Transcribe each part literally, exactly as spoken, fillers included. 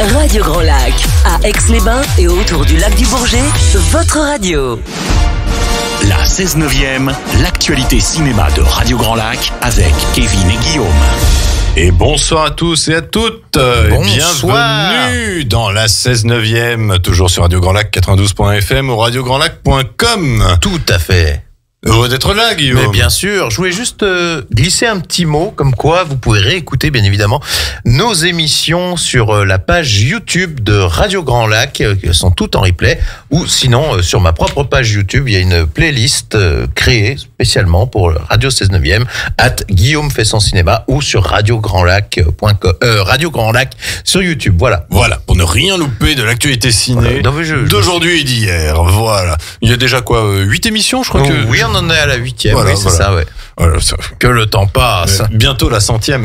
Radio Grand Lac, à Aix-les-Bains et autour du lac du Bourget, votre radio. La seize neuvième, l'actualité cinéma de Radio Grand Lac avec Kevin et Guillaume. Et bonsoir à tous et à toutes. Bonsoir. Bienvenue dans la seize neuvième, toujours sur Radio Grand Lac quatre-vingt-douze point f m ou radio grand lac point com. Tout à fait. Heureux d'être là, Guillaume. Mais bien sûr, je voulais juste euh, glisser un petit mot, comme quoi vous pouvez réécouter, bien évidemment, nos émissions sur euh, la page YouTube de Radio Grand Lac, euh, qui sont toutes en replay, ou sinon, euh, sur ma propre page YouTube, il y a une playlist euh, créée spécialement pour Radio seize neuvième, at Guillaume fait son cinéma, ou sur radio grand lac point com, euh, Radio Grand Lac sur YouTube, voilà. Voilà, pour ne rien louper de l'actualité ciné Voilà. Non, mais je- d'aujourd'hui et d'hier. Voilà. Il y a déjà quoi, euh, huit émissions, je crois que. Oui, on en est à la huitième, Voilà, oui, c'est voilà. ça, ouais. Voilà, ça- Que le temps passe. euh, bientôt la centième.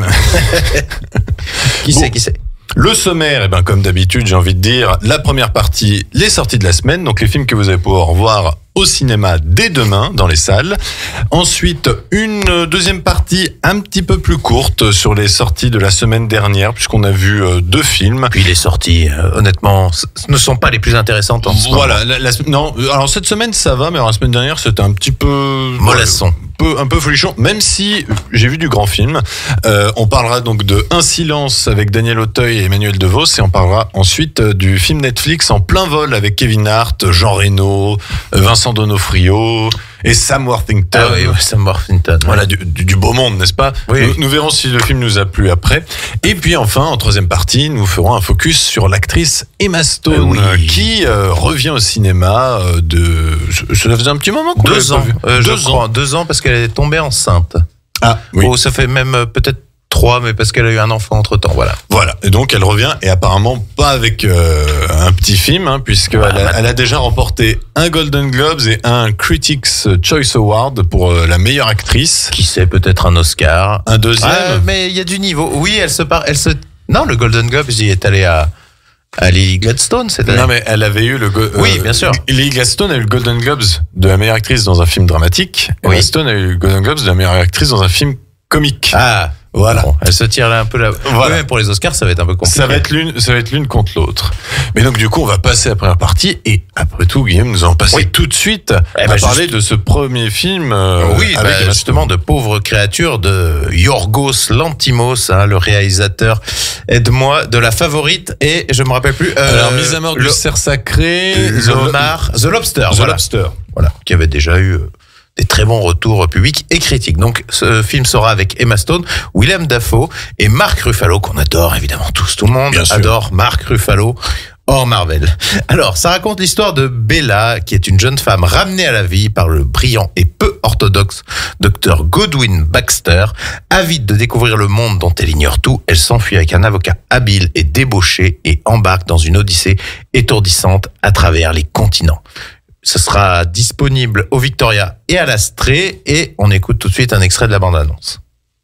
Qui Bon. sait, qui sait? Le sommaire, eh ben, comme d'habitude, j'ai envie de dire, la première partie, les sorties de la semaine, donc les films que vous allez pouvoir voir au cinéma dès demain dans les salles. Ensuite, une deuxième partie un petit peu plus courte sur les sorties de la semaine dernière, puisqu'on a vu euh, deux films. Puis les sorties, euh, honnêtement, ce ne sont pas les plus intéressantes en ce moment. Voilà, la, la- non, alors cette semaine ça va, mais alors la semaine dernière c'était un petit peu Mollasson. un peu, un peu folichon, même si j'ai vu du grand film. Euh, on parlera donc de Un silence avec Daniel Auteuil et Emmanuel DeVos, et on parlera ensuite euh, du film Netflix En plein vol avec Kevin Hart, Jean Reno, euh, Vincent D'Onofrio et Sam Worthington. Ah oui, ouais, Sam Worthington. Voilà, du, du, du beau monde, n'est-ce pas? Oui. Nous, nous verrons si le film nous a plu après. Et puis enfin, en troisième partie, nous ferons un focus sur l'actrice Emma Stone, Euh, oui. euh, qui euh, revient au cinéma euh, de... Cela faisait un petit moment qu'on l'avait Deux pas ans, vu. euh, je Deux crois. ans. Deux ans parce qu'elle est tombée enceinte. Ah, oui. Oh, ça fait même euh, peut-être trois, mais parce qu'elle a eu un enfant entre-temps, voilà. Voilà. Et donc, elle revient, et apparemment pas avec euh, un petit film, hein, puisqu'elle Bah, a, bah. elle a déjà remporté un Golden Globes et un Critics' Choice Award pour euh, la meilleure actrice. Qui sait, peut-être un Oscar. Un deuxième. Ah, mais il y a du niveau. Oui, elle se part, elle se... Non, le Golden Globe, j'y est allé à, à Lily Gladstone, cette année. Non, mais elle avait eu le... go- Oui, bien sûr. Lily Gladstone a eu le Golden Globes de la meilleure actrice dans un film dramatique. Oui. Emma Stone a eu le Golden Globes de la meilleure actrice dans un film comique. Ah, Voilà. bon, elle se tire là un peu là. Voilà. Ouais, mais pour les Oscars, ça va être un peu compliqué. Ça va être l'une, ça va être l'une contre l'autre. Mais donc du coup, on va passer à la première partie, et après tout, Guillaume, nous allons passer Oui. tout de suite Eh à ben, parler juste- de ce premier film. euh, Oui, avec bah, Emma justement, Stone. de pauvres créatures de Yorgos Lanthimos, hein, le réalisateur, aide-moi, de La Favorite, et je me rappelle plus. euh, Alors, mise à mort du le- cerf sacré, The Homard, The Lobster, The voilà. Lobster. Voilà, qui avait déjà eu euh, des très bons retours publics et critiques. Donc, ce film sera avec Emma Stone, Willem Dafoe et Mark Ruffalo, qu'on adore évidemment tous. Tout le monde Bien sûr. adore Mark Ruffalo, hors Marvel. Alors, ça raconte l'histoire de Bella, qui est une jeune femme ramenée à la vie par le brillant et peu orthodoxe docteur Godwin Baxter. Avide de découvrir le monde dont elle ignore tout, elle s'enfuit avec un avocat habile et débauché et embarque dans une odyssée étourdissante à travers les continents. Ce sera disponible au Victoria et à l'Astrée, et on écoute tout de suite un extrait de la bande-annonce.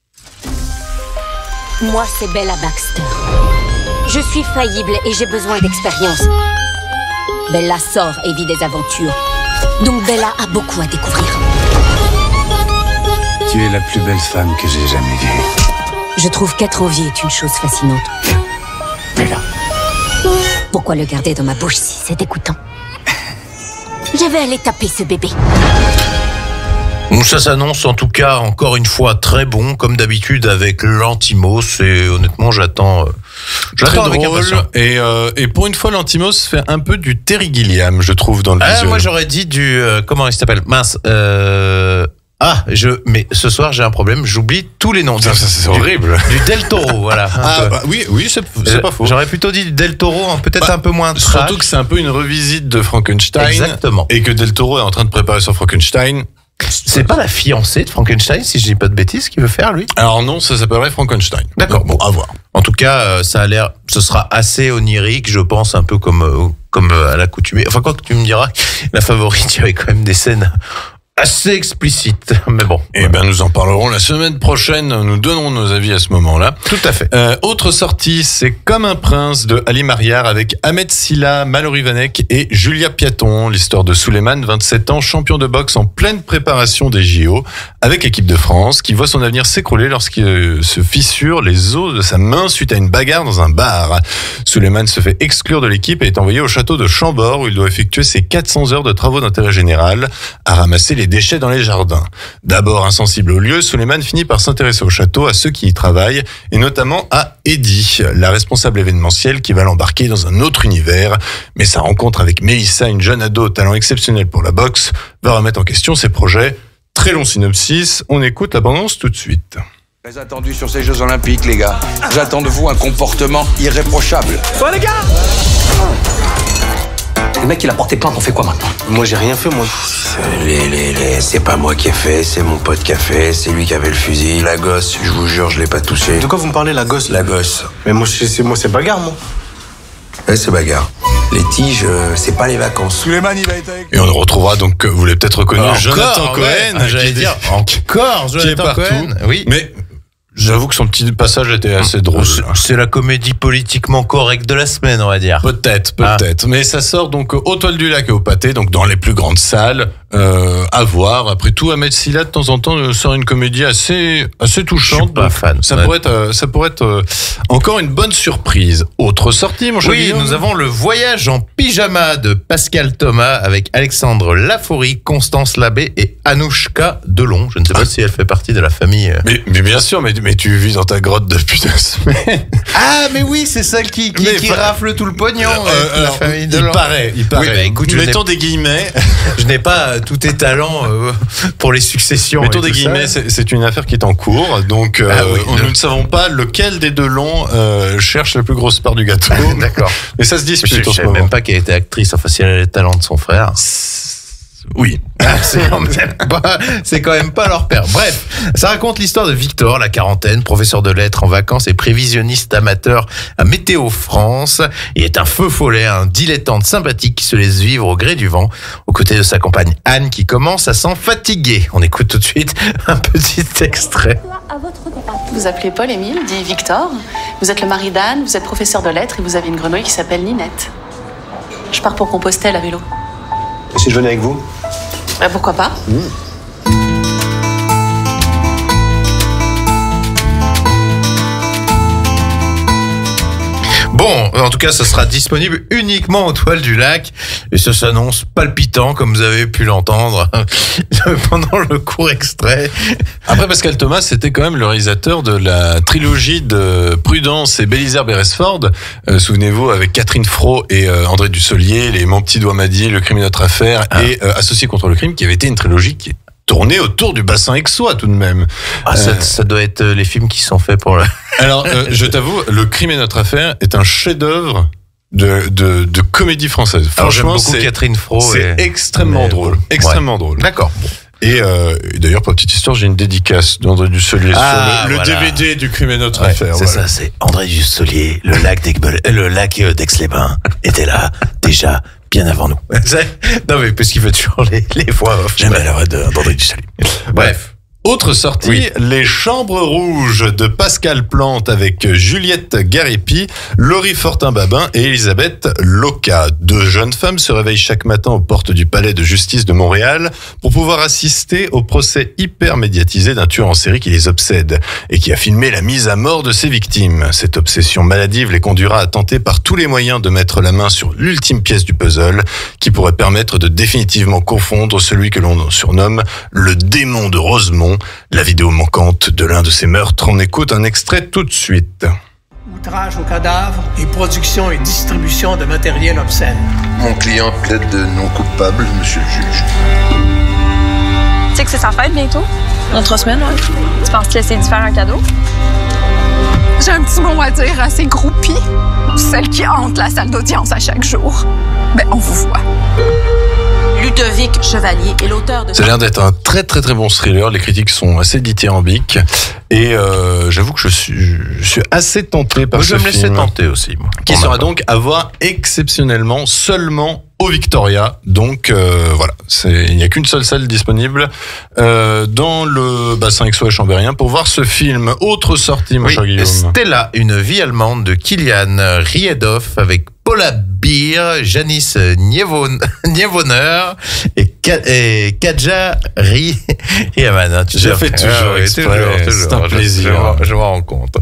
Moi, c'est Bella Baxter. Je suis faillible et j'ai besoin d'expérience. Bella sort et vit des aventures. Donc Bella a beaucoup à découvrir. Tu es la plus belle femme que j'ai jamais vue. Je trouve qu'être en vie est une chose fascinante. Bella. Pourquoi le garder dans ma bouche si c'est dégoûtant? Je vais aller taper ce bébé. Donc ça s'annonce en tout cas encore une fois très bon, comme d'habitude avec Lanthimos, et honnêtement j'attends... euh, Très J'attends avec drôle. impatience. Et, euh, et pour une fois, Lanthimos fait un peu du Terry Gilliam, je trouve, dans le Ah, visuel. moi j'aurais dit du... euh, comment il s'appelle? Mince. Euh... Ah, je, mais ce soir j'ai un problème, j'oublie tous les noms. Ça, ça, c'est Du- horrible. Du Del Toro, voilà. un Ah, peu. bah, oui, oui, c'est c'est Euh, pas faux. J'aurais plutôt dit du Del Toro, hein, peut-être Bah, un peu moins trash. Surtout que c'est un peu une revisite de Frankenstein. Exactement. Et que Del Toro est en train de préparer son Frankenstein. C'est pas la fiancée de Frankenstein, si je dis pas de bêtises, qu'il veut faire, lui? Alors non, ça s'appellerait Frankenstein. D'accord. Bon, à voir. En tout cas, euh, ça a l'air, ce sera assez onirique, je pense, un peu comme, euh, comme euh, à l'accoutumée. Enfin, quoi que tu me diras, La Favorite, il y avait quand même des scènes assez explicite, mais bon. Eh ben, nous en parlerons la semaine prochaine. Nous donnerons nos avis à ce moment-là. Tout à fait. Euh, autre sortie, c'est Comme un prince de Ali Mariar avec Ahmed Silla, Mallory Vanek et Julia Piaton. L'histoire de Souleymane, vingt-sept ans, champion de boxe en pleine préparation des J O avec l'équipe de France, qui voit son avenir s'écrouler lorsqu'il se fissure les os de sa main suite à une bagarre dans un bar. Souleymane se fait exclure de l'équipe et est envoyé au château de Chambord où il doit effectuer ses quatre cents heures de travaux d'intérêt général à ramasser les déchets dans les jardins. D'abord insensible au lieu, Souleymane finit par s'intéresser au château, à ceux qui y travaillent, et notamment à Eddie, la responsable événementielle qui va l'embarquer dans un autre univers. Mais sa rencontre avec Mélissa, une jeune ado au talent exceptionnel pour la boxe, va remettre en question ses projets. Très long synopsis, on écoute l'abondance tout de suite. Très attendu sur ces Jeux Olympiques, les gars. J'attends de vous un comportement irréprochable. Oh les gars! Le mec, il a porté plainte, on fait quoi maintenant? Moi, j'ai rien fait, moi. Les, les, les, c'est pas moi qui ai fait, c'est mon pote qui a fait, c'est lui qui avait le fusil. La gosse, je vous jure, je l'ai pas touché. De quoi vous me parlez, la gosse? La gosse. Mais moi, c'est moi, c'est bagarre, moi. Ouais, c'est bagarre. Les tiges, euh, c'est pas les vacances. Souleymane, il va être avec Et on retrouvera donc, vous l'avez peut-être reconnu, Encore, Jonathan Cohen. ouais. J'allais qui- dire encore qui est Jonathan partout. Cohen. Oui. Mais j'avoue que son petit passage était assez drôle. C'est- C'est la comédie politiquement correcte de la semaine, on va dire. Peut-être, peut-être. Mais ça sort donc au Toile du Lac et au Pâté, donc dans les plus grandes salles, euh, à voir. Après tout, Ahmed Silla, de temps en temps, euh, sort une comédie assez, assez touchante. Je suis pas Donc, fan. Ça Ouais. pourrait être, euh, ça pourrait être euh, encore une bonne surprise. Autre sortie, mon cher Oui, Guillaume. nous avons le voyage en pyjama de Pascal Thomas avec Alexandre Laforie, Constance Labbé et Anouchka Delon. Je ne sais pas si elle fait partie de la famille. euh. Mais, mais bien sûr, mais, mais tu vis dans ta grotte depuis deux semaines. Ah, mais oui, c'est celle qui, qui, Mais qui fa- rafle tout le pognon. Euh, euh, la alors, famille il Delon. paraît, il paraît. Oui, bah, écoute, je n'ai- mettons des guillemets. Je n'ai pas euh, tous tes talents euh, pour les successions. Mettons et des tout ça. guillemets, c'est c'est une affaire qui est en cours. Donc, euh, Ah oui, on- le- nous ne savons pas lequel des deux longs euh, cherche la plus grosse part du gâteau. D'accord. Mais ça se Je dispute ne en ce savais moment. même pas qu'elle était actrice. Enfin, si elle a les talents de son frère. Oui. Ah, c'est quand même pas, c'est quand même pas leur père. Bref, ça raconte l'histoire de Victor, la quarantaine, professeur de lettres en vacances et prévisionniste amateur à Météo France. Il est un feu follet, un dilettante sympathique qui se laisse vivre au gré du vent, aux côtés de sa compagne Anne qui commence à s'en fatiguer. On écoute tout de suite un petit extrait. Vous appelez Paul-Émile, dit Victor. Vous êtes le mari d'Anne, vous êtes professeur de lettres et vous avez une grenouille qui s'appelle Ninette. Je pars pour Compostelle à vélo. Et si je venais avec vous? Bah, pourquoi pas? Bon, en tout cas, ça sera disponible uniquement aux Toiles du Lac et ça s'annonce palpitant, comme vous avez pu l'entendre pendant le court extrait. Après, Pascal Thomas, c'était quand même le réalisateur de la trilogie de Prudence et Bélisaire Beresford. Euh, souvenez-vous, avec Catherine Fro et euh, André Dussolier, Les Mon Petit Doigt m'a dit, Le Crime et notre affaire Ah. et euh, Associés contre le crime, qui avait été une trilogie qui est tournée autour du bassin aixois tout de même. Ah, ça, Euh, ça doit être les films qui sont faits pour le... Alors, euh, je t'avoue, Le Crime et notre affaire est un chef-d'œuvre de, de, de comédie française. Alors, j'aime Franchement, beaucoup c'est Catherine Fro. c'est et- extrêmement mais drôle. bon, Extrêmement drôle. D'accord. Et, euh, et d'ailleurs, pour petite histoire, j'ai une dédicace d'André Dussolier Ah, sur le, le voilà. D V D du Crime et notre Ouais, affaire. c'est voilà. ça, c'est André Dussolier, le lac d'Aix- le lac euh, d'Aix-les-Bains était là déjà bien avant nous. Non mais parce qu'il fait toujours les, les voix off. J'aime la voix de- d'André Dussolier. Bref. Autre sortie, Oui. Les Chambres Rouges de Pascal Plante avec Juliette Garipi, Laurie Fortin-Babin et Elisabeth Loca. Deux jeunes femmes se réveillent chaque matin aux portes du palais de justice de Montréal pour pouvoir assister au procès hyper médiatisé d'un tueur en série qui les obsède et qui a filmé la mise à mort de ses victimes. Cette obsession maladive les conduira à tenter par tous les moyens de mettre la main sur l'ultime pièce du puzzle qui pourrait permettre de définitivement confondre celui que l'on surnomme le démon de Rosemont. La vidéo manquante de l'un de ces meurtres, on écoute un extrait tout de suite. Outrage au cadavre et production et distribution de matériel obscène. Mon client plaide de non coupable, monsieur le juge. Tu sais que c'est sa fête bientôt? Dans trois semaines, ouais. Tu penses te laisser lui faire un cadeau? J'ai un petit mot à dire à ces groupies, celles qui hantent la salle d'audience à chaque jour. Ben, on vous voit. Ludovic Chevalier est l'auteur de... Ça a l'air d'être un très très très bon thriller, les critiques sont assez dithyrambiques et euh, j'avoue que je suis, je suis assez tenté par Moi, ce je vais me film. laisser tenter aussi. Moi. Qui Pour sera ma part. donc à voir exceptionnellement seulement au Victoria. Donc euh, voilà, c'est, il n'y a qu'une seule salle disponible euh, dans le bassin aixois et chambérien pour voir ce film. Autre sortie, mon Oui, cher Guillaume. Stella, une vie allemande de Kilian Riedoff avec Paula Beer, Janice Nievon- Niewoner et, Ka- et Kadja Ri- Riemann. Tu J'ai sais, fait toujours ah, oui, exprès, toujours, c'est toujours. un Je- plaisir. Je, m'en- je m'en rends compte.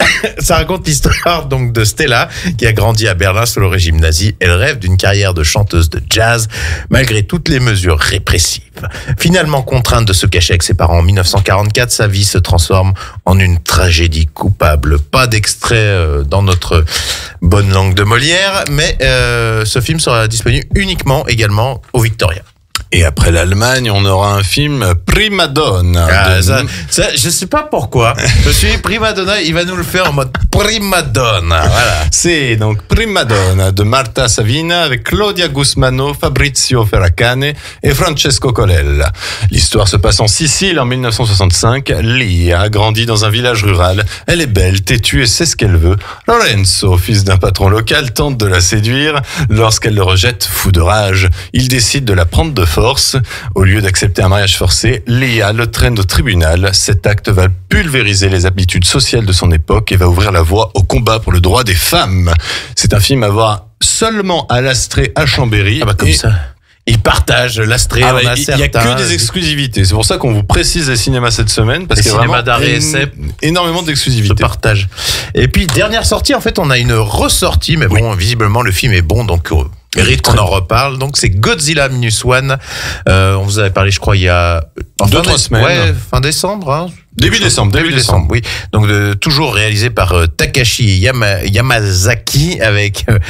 Ça raconte l'histoire donc de Stella qui a grandi à Berlin sous le régime nazi. Elle rêve d'une carrière de chanteuse de jazz malgré toutes les mesures répressives. Finalement contrainte de se cacher avec ses parents en dix-neuf cent quarante-quatre, sa vie se transforme en une tragédie coupable. Pas d'extrait euh, dans notre bonne langue de Molière, mais euh, ce film sera disponible uniquement également au Victoria. Et après l'Allemagne, on aura un film Prima Donna. Ah, de- ça, ça, je sais pas pourquoi. Je suis Prima Donna, il va nous le faire en mode Prima Donna. Voilà. C'est donc Prima Donna de Marta Savina avec Claudia Gusmano, Fabrizio Ferracane et Francesco Colella. L'histoire se passe en Sicile en dix-neuf cent soixante-cinq. Lia a grandi dans un village rural. Elle est belle, têtue et sait ce qu'elle veut. Lorenzo, fils d'un patron local, tente de la séduire. Lorsqu'elle le rejette, fou de rage, il décide de la prendre de force. Au lieu d'accepter un mariage forcé, Lia le traîne au tribunal. Cet acte va pulvériser les habitudes sociales de son époque et va ouvrir la voie au combat pour le droit des femmes. C'est un film à voir seulement à l'Astrée à Chambéry. Ah bah comme Et- ça. Il partage l'Astrée, Ah on ouais, a il y a certains. que des exclusivités. C'est pour ça qu'on vous précise les cinémas cette semaine parce Les qu'il y a cinémas vraiment d'art et én- essai. énormément Se d'exclusivités. partage. Et puis, dernière sortie, en fait, on a une ressortie, mais bon, visiblement, le film est bon, donc euh, mérite qu'on en reparle. Donc, c'est Godzilla Minus One. Euh, on vous avait parlé, je crois, il y a... en Deux, fin trois dé- semaine. Ouais, fin décembre, hein. Début décembre, début décembre. oui. Donc, de- toujours réalisé par euh, Takashi Yama- Yamazaki avec euh,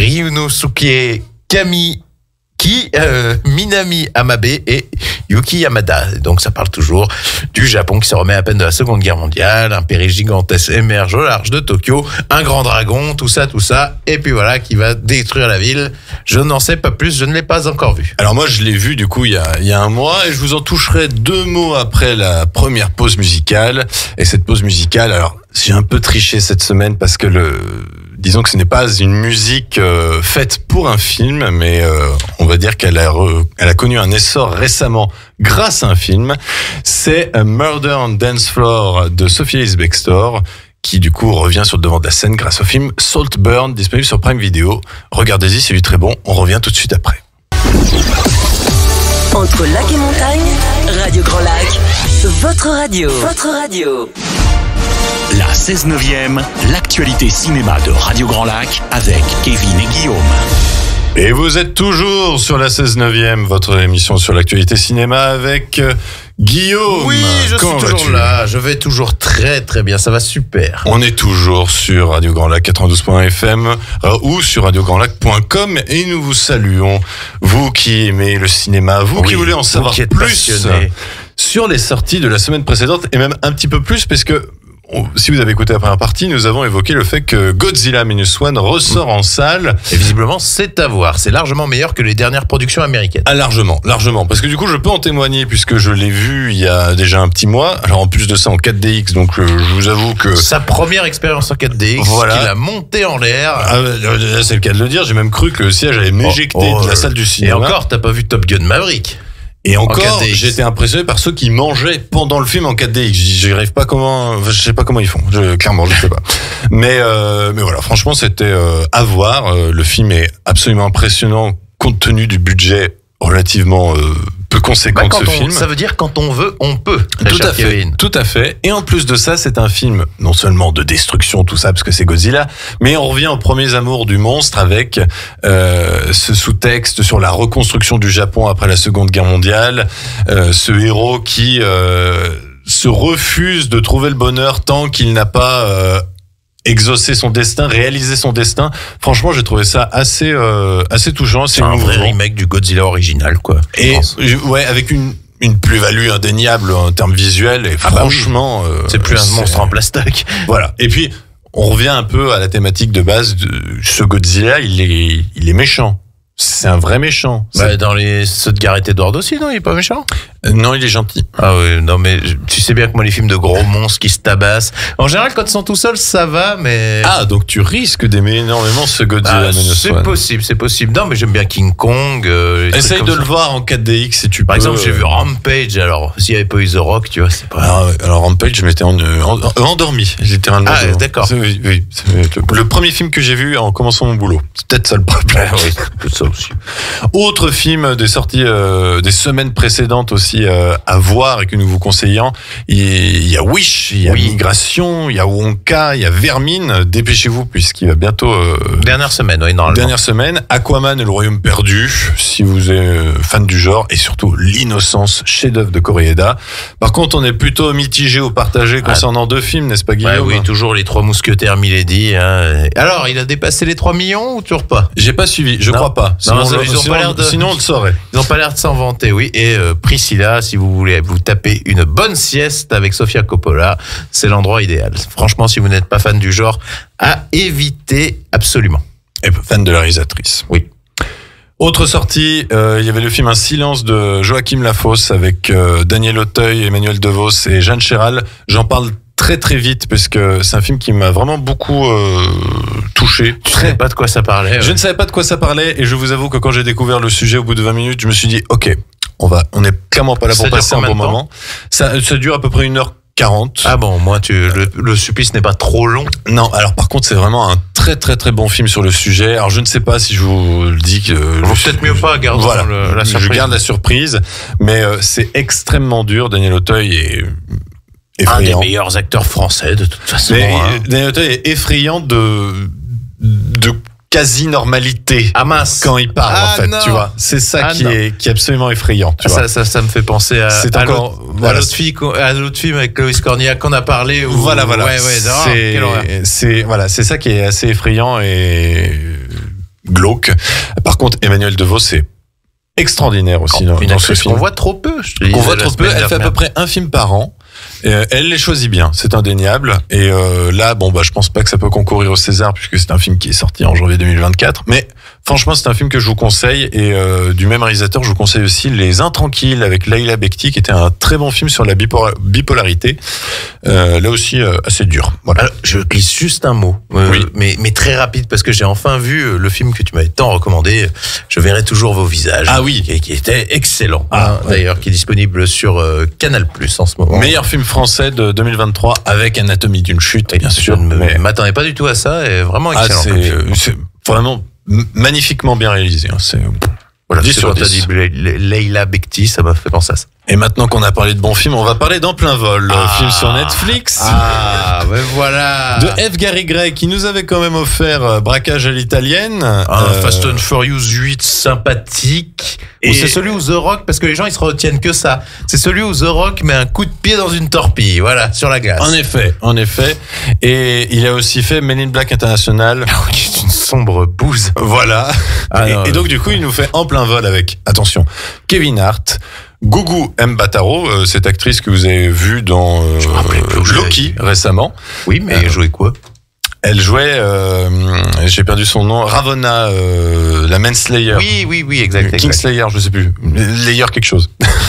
Ryunosuke Kami qui euh, Minami Amabe et Yuki Yamada. Donc ça parle toujours du Japon qui se remet à peine de la Seconde Guerre mondiale, un péril gigantesque émerge au large de Tokyo, un grand dragon, tout ça, tout ça, et puis voilà, qui va détruire la ville. Je n'en sais pas plus, je ne l'ai pas encore vu. Alors moi je l'ai vu du coup il y a, il y a un mois et je vous en toucherai deux mots après la première pause musicale. Et cette pause musicale, alors j'ai un peu triché cette semaine parce que le... Disons que ce n'est pas une musique euh, faite pour un film, mais euh, on va dire qu'elle a, re- elle a connu un essor récemment grâce à un film. C'est A Murder on Dance Floor de Sophie Ellis Bextor, qui du coup revient sur le devant de la scène grâce au film Saltburn, disponible sur Prime Video. Regardez-y, c'est du très bon. On revient tout de suite après. Entre lac et montagne, Radio Grand Lac, votre radio. Votre radio. La seize neuvième, l'actualité cinéma de Radio Grand Lac avec Kevin et Guillaume. Et vous êtes toujours sur la seize neuvième, votre émission sur l'actualité cinéma avec euh, Guillaume. Oui, je Comment suis toujours vas-tu ? là, je vais toujours très très bien, ça va super. On est toujours sur Radio Grand Lac quatre-vingt-douze point F M euh, ou sur radio grand lac point com et nous vous saluons, vous qui aimez le cinéma, vous Oui, qui voulez en vous savoir qui êtes plus passionnés. sur les sorties de la semaine précédente et même un petit peu plus parce que on- si vous avez écouté la première partie, nous avons évoqué le fait que Godzilla Minus One ressort en salle. Et visiblement, c'est à voir, c'est largement meilleur que les dernières productions américaines. Ah, largement, largement. Parce que du coup, je peux en témoigner puisque je l'ai vu il y a déjà un petit mois. Alors en plus de ça, en quatre D X, donc euh, je vous avoue que... Sa première expérience en quatre D X, Voilà. qu'il a monté en l'air. Ah, là, c'est le cas de le dire, j'ai même cru que le siège allait m'éjecter Oh, oh, de la salle du Et cinéma. encore, t'as pas vu Top Gun Maverick? Et en encore, quatre D X. j'étais impressionné par ceux qui mangeaient pendant le film en quatre D X. J'y arrive pas comment, je sais pas comment ils font. Je, clairement, je sais pas. Mais, euh, mais voilà, franchement, c'était euh, à voir. Euh, le film est absolument impressionnant compte tenu du budget relativement euh, peu conséquent Bah, de quand ce on- film. Ça veut dire quand on veut, on peut. très Tout cher à fait, Kevin. tout à fait. Et en plus de ça, c'est un film non seulement de destruction, tout ça, parce que c'est Godzilla, mais on revient aux premiers amours du monstre avec euh, ce sous-texte sur la reconstruction du Japon après la Seconde Guerre mondiale, euh, ce héros qui euh, se refuse de trouver le bonheur tant qu'il n'a pas euh, exaucé son destin, réalisé son destin. Franchement, j'ai trouvé ça assez euh, assez touchant, assez C'est un vrai émouvant. remake du Godzilla original, quoi. je Et pense. je- ouais, avec une une plus-value indéniable en termes visuels et Ah bah oui. franchement, euh, C'est plus un monstre en plastoc. Voilà. Et puis on revient un peu à la thématique de base de ce Godzilla. Il est il est méchant. C'est un vrai méchant. Bah, dans les ceux de Gareth Edwards aussi, non, il est pas méchant. Non, il est gentil. Ah oui, non mais je- tu sais bien que moi les films de gros monstres qui se tabassent, en général quand ils sont tout seuls ça va, mais Ah, donc tu risques d'aimer énormément ce Godzilla Ah, Minus c'est One. possible, c'est possible. Non mais j'aime bien King Kong. euh, les trucs Essaye comme de ça. le voir en quatre D X si tu Par peux. exemple, j'ai vu euh, Rampage. Alors s'il n'y avait pas eu The Rock, tu vois, c'est pas. Alors, alors Rampage, je m'étais en- euh, en- euh, endormi, littéralement. Ah, devant. d'accord. C'est- Oui, oui. C'est le, le premier film que j'ai vu en commençant mon boulot. C'est peut-être ça le problème. Ah oui, c'est ça aussi. Autre film des sorties euh, des semaines précédentes aussi euh, à voir et que nous vous conseillons. Il il y a Wish, il y a Oui. Migration, il y a Wonka, il y a Vermine. Dépêchez-vous puisqu'il va bientôt. euh, Dernière semaine, oui, normalement. Dernière semaine, Aquaman et le Royaume perdu, si vous êtes euh, fan du genre, et surtout L'Innocence, chef-d'œuvre de Koreeda. Par contre, on est plutôt mitigé ou partagé concernant deux films, n'est-ce pas, Ouais, Guillaume? oui, toujours les trois mousquetaires Milady. Hein. Alors, il a dépassé les trois millions ou toujours pas? J'ai pas suivi, je Non. crois pas. Sinon, Non, on- ils ont sinon, pas l'air de- sinon, on le saurait. Ils n'ont pas l'air de s'en vanter, oui. Et euh, Priscilla, si vous voulez vous taper une bonne sieste avec Sofia Coppola, c'est l'endroit idéal. Franchement, si vous n'êtes pas fan du genre, à éviter absolument. Et fan de la réalisatrice. Oui. Autre sortie, euh, il y avait le film Un silence de Joachim Lafosse avec euh, Daniel Auteuil, Emmanuel DeVos et Jeanne Chéral. J'en parle très très vite parce que c'est un film qui m'a vraiment beaucoup euh, touché. Je ne savais pas de quoi ça parlait. Je ouais. ne savais pas de quoi ça parlait et je vous avoue que quand j'ai découvert le sujet au bout de vingt minutes, je me suis dit ok, on va, on n'est clairement pas là Ça pour dure passer un combien bon de temps moment. Ça, ça dure à peu près une heure quarante. Ah bon, moi, tu, le, le supplice n'est pas trop long. Non, alors par contre, c'est vraiment un très très très bon film sur le sujet. Alors je ne sais pas si je vous le dis que Vaut peut-être mieux pas, gardons voilà, le- la surprise. Je garde la surprise, mais euh, c'est extrêmement dur. Daniel Auteuil est Un des effrayant. meilleurs acteurs français, de toute façon. Mais hein. Daniel Auteuil est effrayant de de quasi-normalité Ah mince. quand il parle Ah en fait, non. tu vois. C'est ça Ah qui non. est qui est absolument effrayant, tu ça, vois. ça, ça me fait penser à, C'est à encore- l'autre voilà. à l'autre fille qu'on- à l'autre film avec Loïs Cornillac qu'on a parlé. Où, Voilà, voilà. Ouais, ouais, oh, c'est, quelle horreur. c'est, voilà, c'est ça qui est assez effrayant et glauque. Par contre, Emmanuel DeVos, c'est extraordinaire aussi Oh, dans, une dans ce actrice film. qu'on voit trop peu. Je te Qu'on disais voit la trop peu. semaine Elle fait à dernière. peu près un film par an. Euh, elle les choisit bien, c'est indéniable. Et euh, là, bon, bah, je pense pas que ça peut concourir au César puisque c'est un film qui est sorti en janvier deux mille vingt-quatre. Mais franchement, c'est un film que je vous conseille. Et euh, du même réalisateur, je vous conseille aussi Les Intranquilles avec Leila Bekti, qui était un très bon film sur la bipola- bipolarité. Euh, là aussi, euh, assez dur. Voilà. Alors, je glisse juste un mot, euh, Oui. mais, mais très rapide, parce que j'ai enfin vu euh, le film que tu m'avais tant recommandé, Je verrai toujours vos visages. Ah oui. Qui, qui était excellent, Ah, hein, ouais. d'ailleurs, qui est disponible sur euh, Canal plus en ce moment. Meilleur film français de deux mille vingt-trois avec Anatomie d'une chute, Et bien sûr. Je ne mais- m'attendais pas du tout à ça, et vraiment Ah, excellent. c'est, comme film. euh, c'est vraiment m- magnifiquement bien réalisé. hein. C'est, Voilà, dix c'est sur quand t'as dix. dit Le- Le- Leila Bekti, ça m'a fait penser à ça. Et maintenant qu'on a parlé de bons films, on va parler d'En plein vol, Ah. film sur Netflix. Ah, ben voilà. De F. Gary Gray qui nous avait quand même offert euh, Braquage à l'italienne. Un Euh, Fast and Furious huit sympathique. Et- Ou c'est celui où The Rock, parce que les gens ils se retiennent que ça. C'est celui où The Rock met un coup de pied dans une torpille, voilà, sur la glace. En effet, en effet. Et il a aussi fait Men in Black International. Qui est une sombre bouse. Voilà. Ah et, non, et donc du coup, il nous fait En plein vol avec, attention, Kevin Hart, Gugu Mbatha-Raw, euh, cette actrice que vous avez vue dans euh, Je me rappelais plus où je Loki l'avais récemment. Oui, mais Euh, jouer quoi? Elle jouait, euh, j'ai perdu son nom, Ravonna, euh, la Manslayer. Oui, oui, oui, exact. exact. Kingslayer, je sais plus. Layer quelque chose.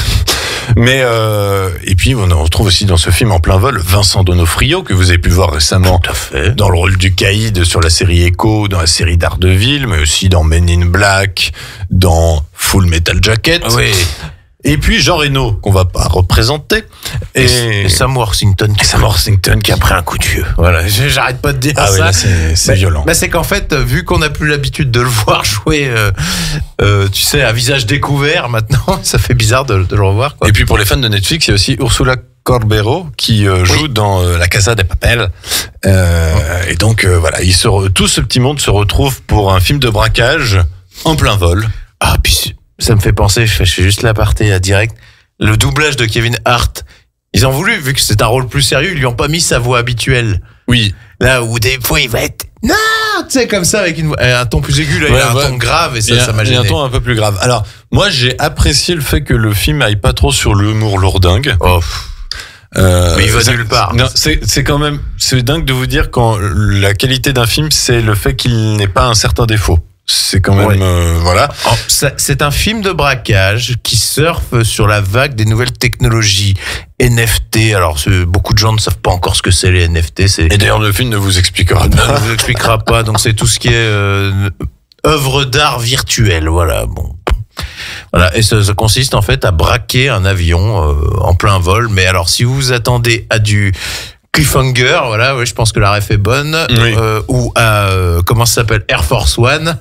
Mais euh, et puis on retrouve aussi dans ce film En plein vol Vincent D'Onofrio que vous avez pu voir récemment Tout à fait. dans le rôle du caïd sur la série Echo, dans la série Daredevil, mais aussi dans Men in Black, dans Full Metal Jacket. Oui. Et puis Jean Reno qu'on va pas représenter Et, et, et Sam Worthington qui, et Sam Worthington qui a pris un coup de vieux. Voilà, je- j'arrête pas de dire ah ça. ouais, là c'est c'est Bah, violent. bah, c'est qu'en fait, vu qu'on n'a plus l'habitude de le voir jouer, euh, euh, tu sais, à visage découvert maintenant, ça fait bizarre de, de le revoir. Quoi. Et puis pour les fans de Netflix, il y a aussi Ursula Corbero qui euh, joue Oui. dans euh, La Casa de Papel. Euh, et donc euh, voilà, il se re- tout ce petit monde se retrouve pour un film de braquage en plein vol. Ah, puis c'est- ça me fait penser, je fais, je fais juste l'aparté à direct, le doublage de Kevin Hart. Ils ont voulu, vu que c'est un rôle plus sérieux, ils lui ont pas mis sa voix habituelle. Oui. Là où des fois il va être non, tu sais, comme ça avec une voix- un ton plus aigu, là il Ouais, a un ouais. ton grave et Il y ça, a- ça m'a il y a gêné. un ton un peu plus grave. Alors moi j'ai apprécié le fait que le film aille pas trop sur l'humour lourdingue. Oh, pff. Euh, Mais il va c'est- nulle part. Non, c'est c'est quand même c'est dingue de vous dire quand la qualité d'un film c'est le fait qu'il n'ait pas un certain défaut. c'est quand même Ouais. euh, voilà. Oh, ça- c'est un film de braquage qui surfe sur la vague des nouvelles technologies N F T. Alors, c'est- beaucoup de gens ne savent pas encore ce que c'est les N F T. C'est Et d'ailleurs, le film ne vous expliquera ne pas. vous expliquera pas. Donc, c'est tout ce qui est euh, œuvre d'art virtuelle. Voilà. Bon. Voilà. Et ça, ça consiste en fait à braquer un avion euh, en plein vol. Mais alors, si vous vous attendez à du cliffhanger, voilà, ouais, je pense que la ref est bonne, Oui. euh, ou à euh, comment ça s'appelle, Air Force One,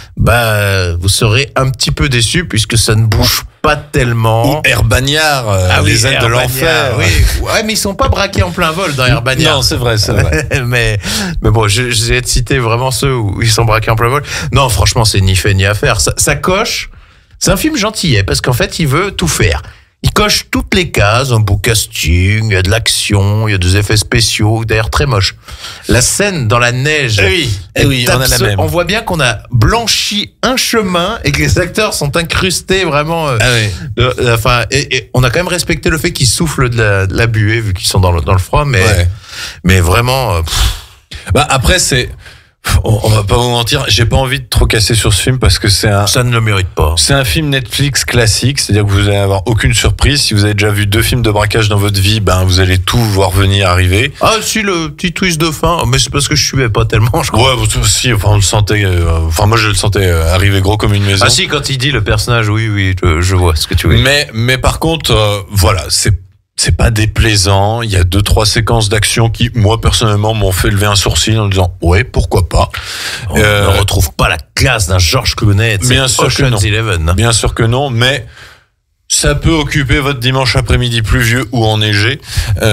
bah vous serez un petit peu déçu puisque ça ne bouge pas tellement. Ou Air Bagnard, euh, Ah oui, les ailes Air de Bagnard, l'enfer. Oui, ouais, mais ils sont pas braqués en plein vol dans Air Bagnard. Non, c'est vrai, c'est vrai. mais mais bon, je- j'ai de citer vraiment ceux où ils sont braqués en plein vol. Non, franchement, c'est ni fait ni à faire. Ça, ça coche. C'est un film gentillet parce qu'en fait, il veut tout faire. Il coche toutes les cases, un beau casting, il y a de l'action, il y a des effets spéciaux, d'ailleurs très moche. La scène dans la neige, Eh oui, eh elle oui, on a la tape- même. on voit bien qu'on a blanchi un chemin et que les acteurs sont incrustés vraiment. euh, Ah oui. de- enfin, et, et on a quand même respecté le fait qu'ils soufflent de la, de la buée vu qu'ils sont dans le, dans le froid, mais Ouais. mais vraiment. euh, pff, Bah après c'est on, on va pas vous mentir, j'ai pas envie de trop casser sur ce film parce que c'est un ça ne le mérite pas. c'est un film Netflix classique, c'est-à-dire que vous allez avoir aucune surprise. Si vous avez déjà vu deux films de braquage dans votre vie, ben vous allez tout voir venir arriver. Ah si, le petit twist de fin, mais c'est parce que je suivais pas tellement, je crois. Ouais, vous aussi, enfin on le sentait, euh, enfin moi je le sentais euh, arriver gros comme une maison. Ah si, quand il dit le personnage, oui, oui, je, je vois ce que tu veux dire. Mais mais par contre, euh, voilà, c'est c'est pas déplaisant. Il y a deux trois séquences d'action qui, moi personnellement, m'ont fait lever un sourcil en disant ouais, pourquoi pas. On Euh, ne retrouve pas la classe d'un George Clooney, c'est bien sûr que Ocean's non. Eleven. Bien sûr que non, mais ça peut occuper votre dimanche après-midi pluvieux ou enneigé.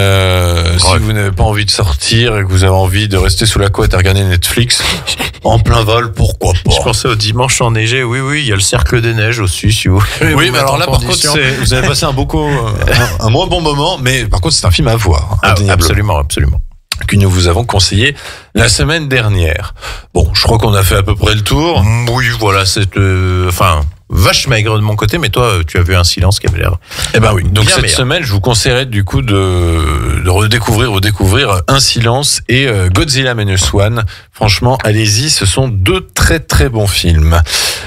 Euh, Ouais. Si vous n'avez pas envie de sortir et que vous avez envie de rester sous la couette à regarder Netflix, en plein vol, pourquoi pas. Je pensais au dimanche enneigé, oui, oui, il y a le cercle des neiges aussi, si vous voulez Oui, vous mais mettre alors en là, par contre, condition. c'est- vous avez passé un, beaucoup, un, un moins bon moment, mais par contre, c'est un film à voir. Ah, indéniablement. absolument, absolument. Que nous vous avons conseillé la semaine dernière. Bon, je crois qu'on a fait à peu près le tour. Mm, Oui, voilà, c'est euh, enfin vache maigre de mon côté, mais toi, tu as vu Un silence qui avait l'air. Eh ben oui. Donc Bien cette meilleur. semaine, je vous conseillerais du coup de, de redécouvrir, redécouvrir Un silence et euh, Godzilla Minus One. Franchement, allez-y, ce sont deux très très bons films.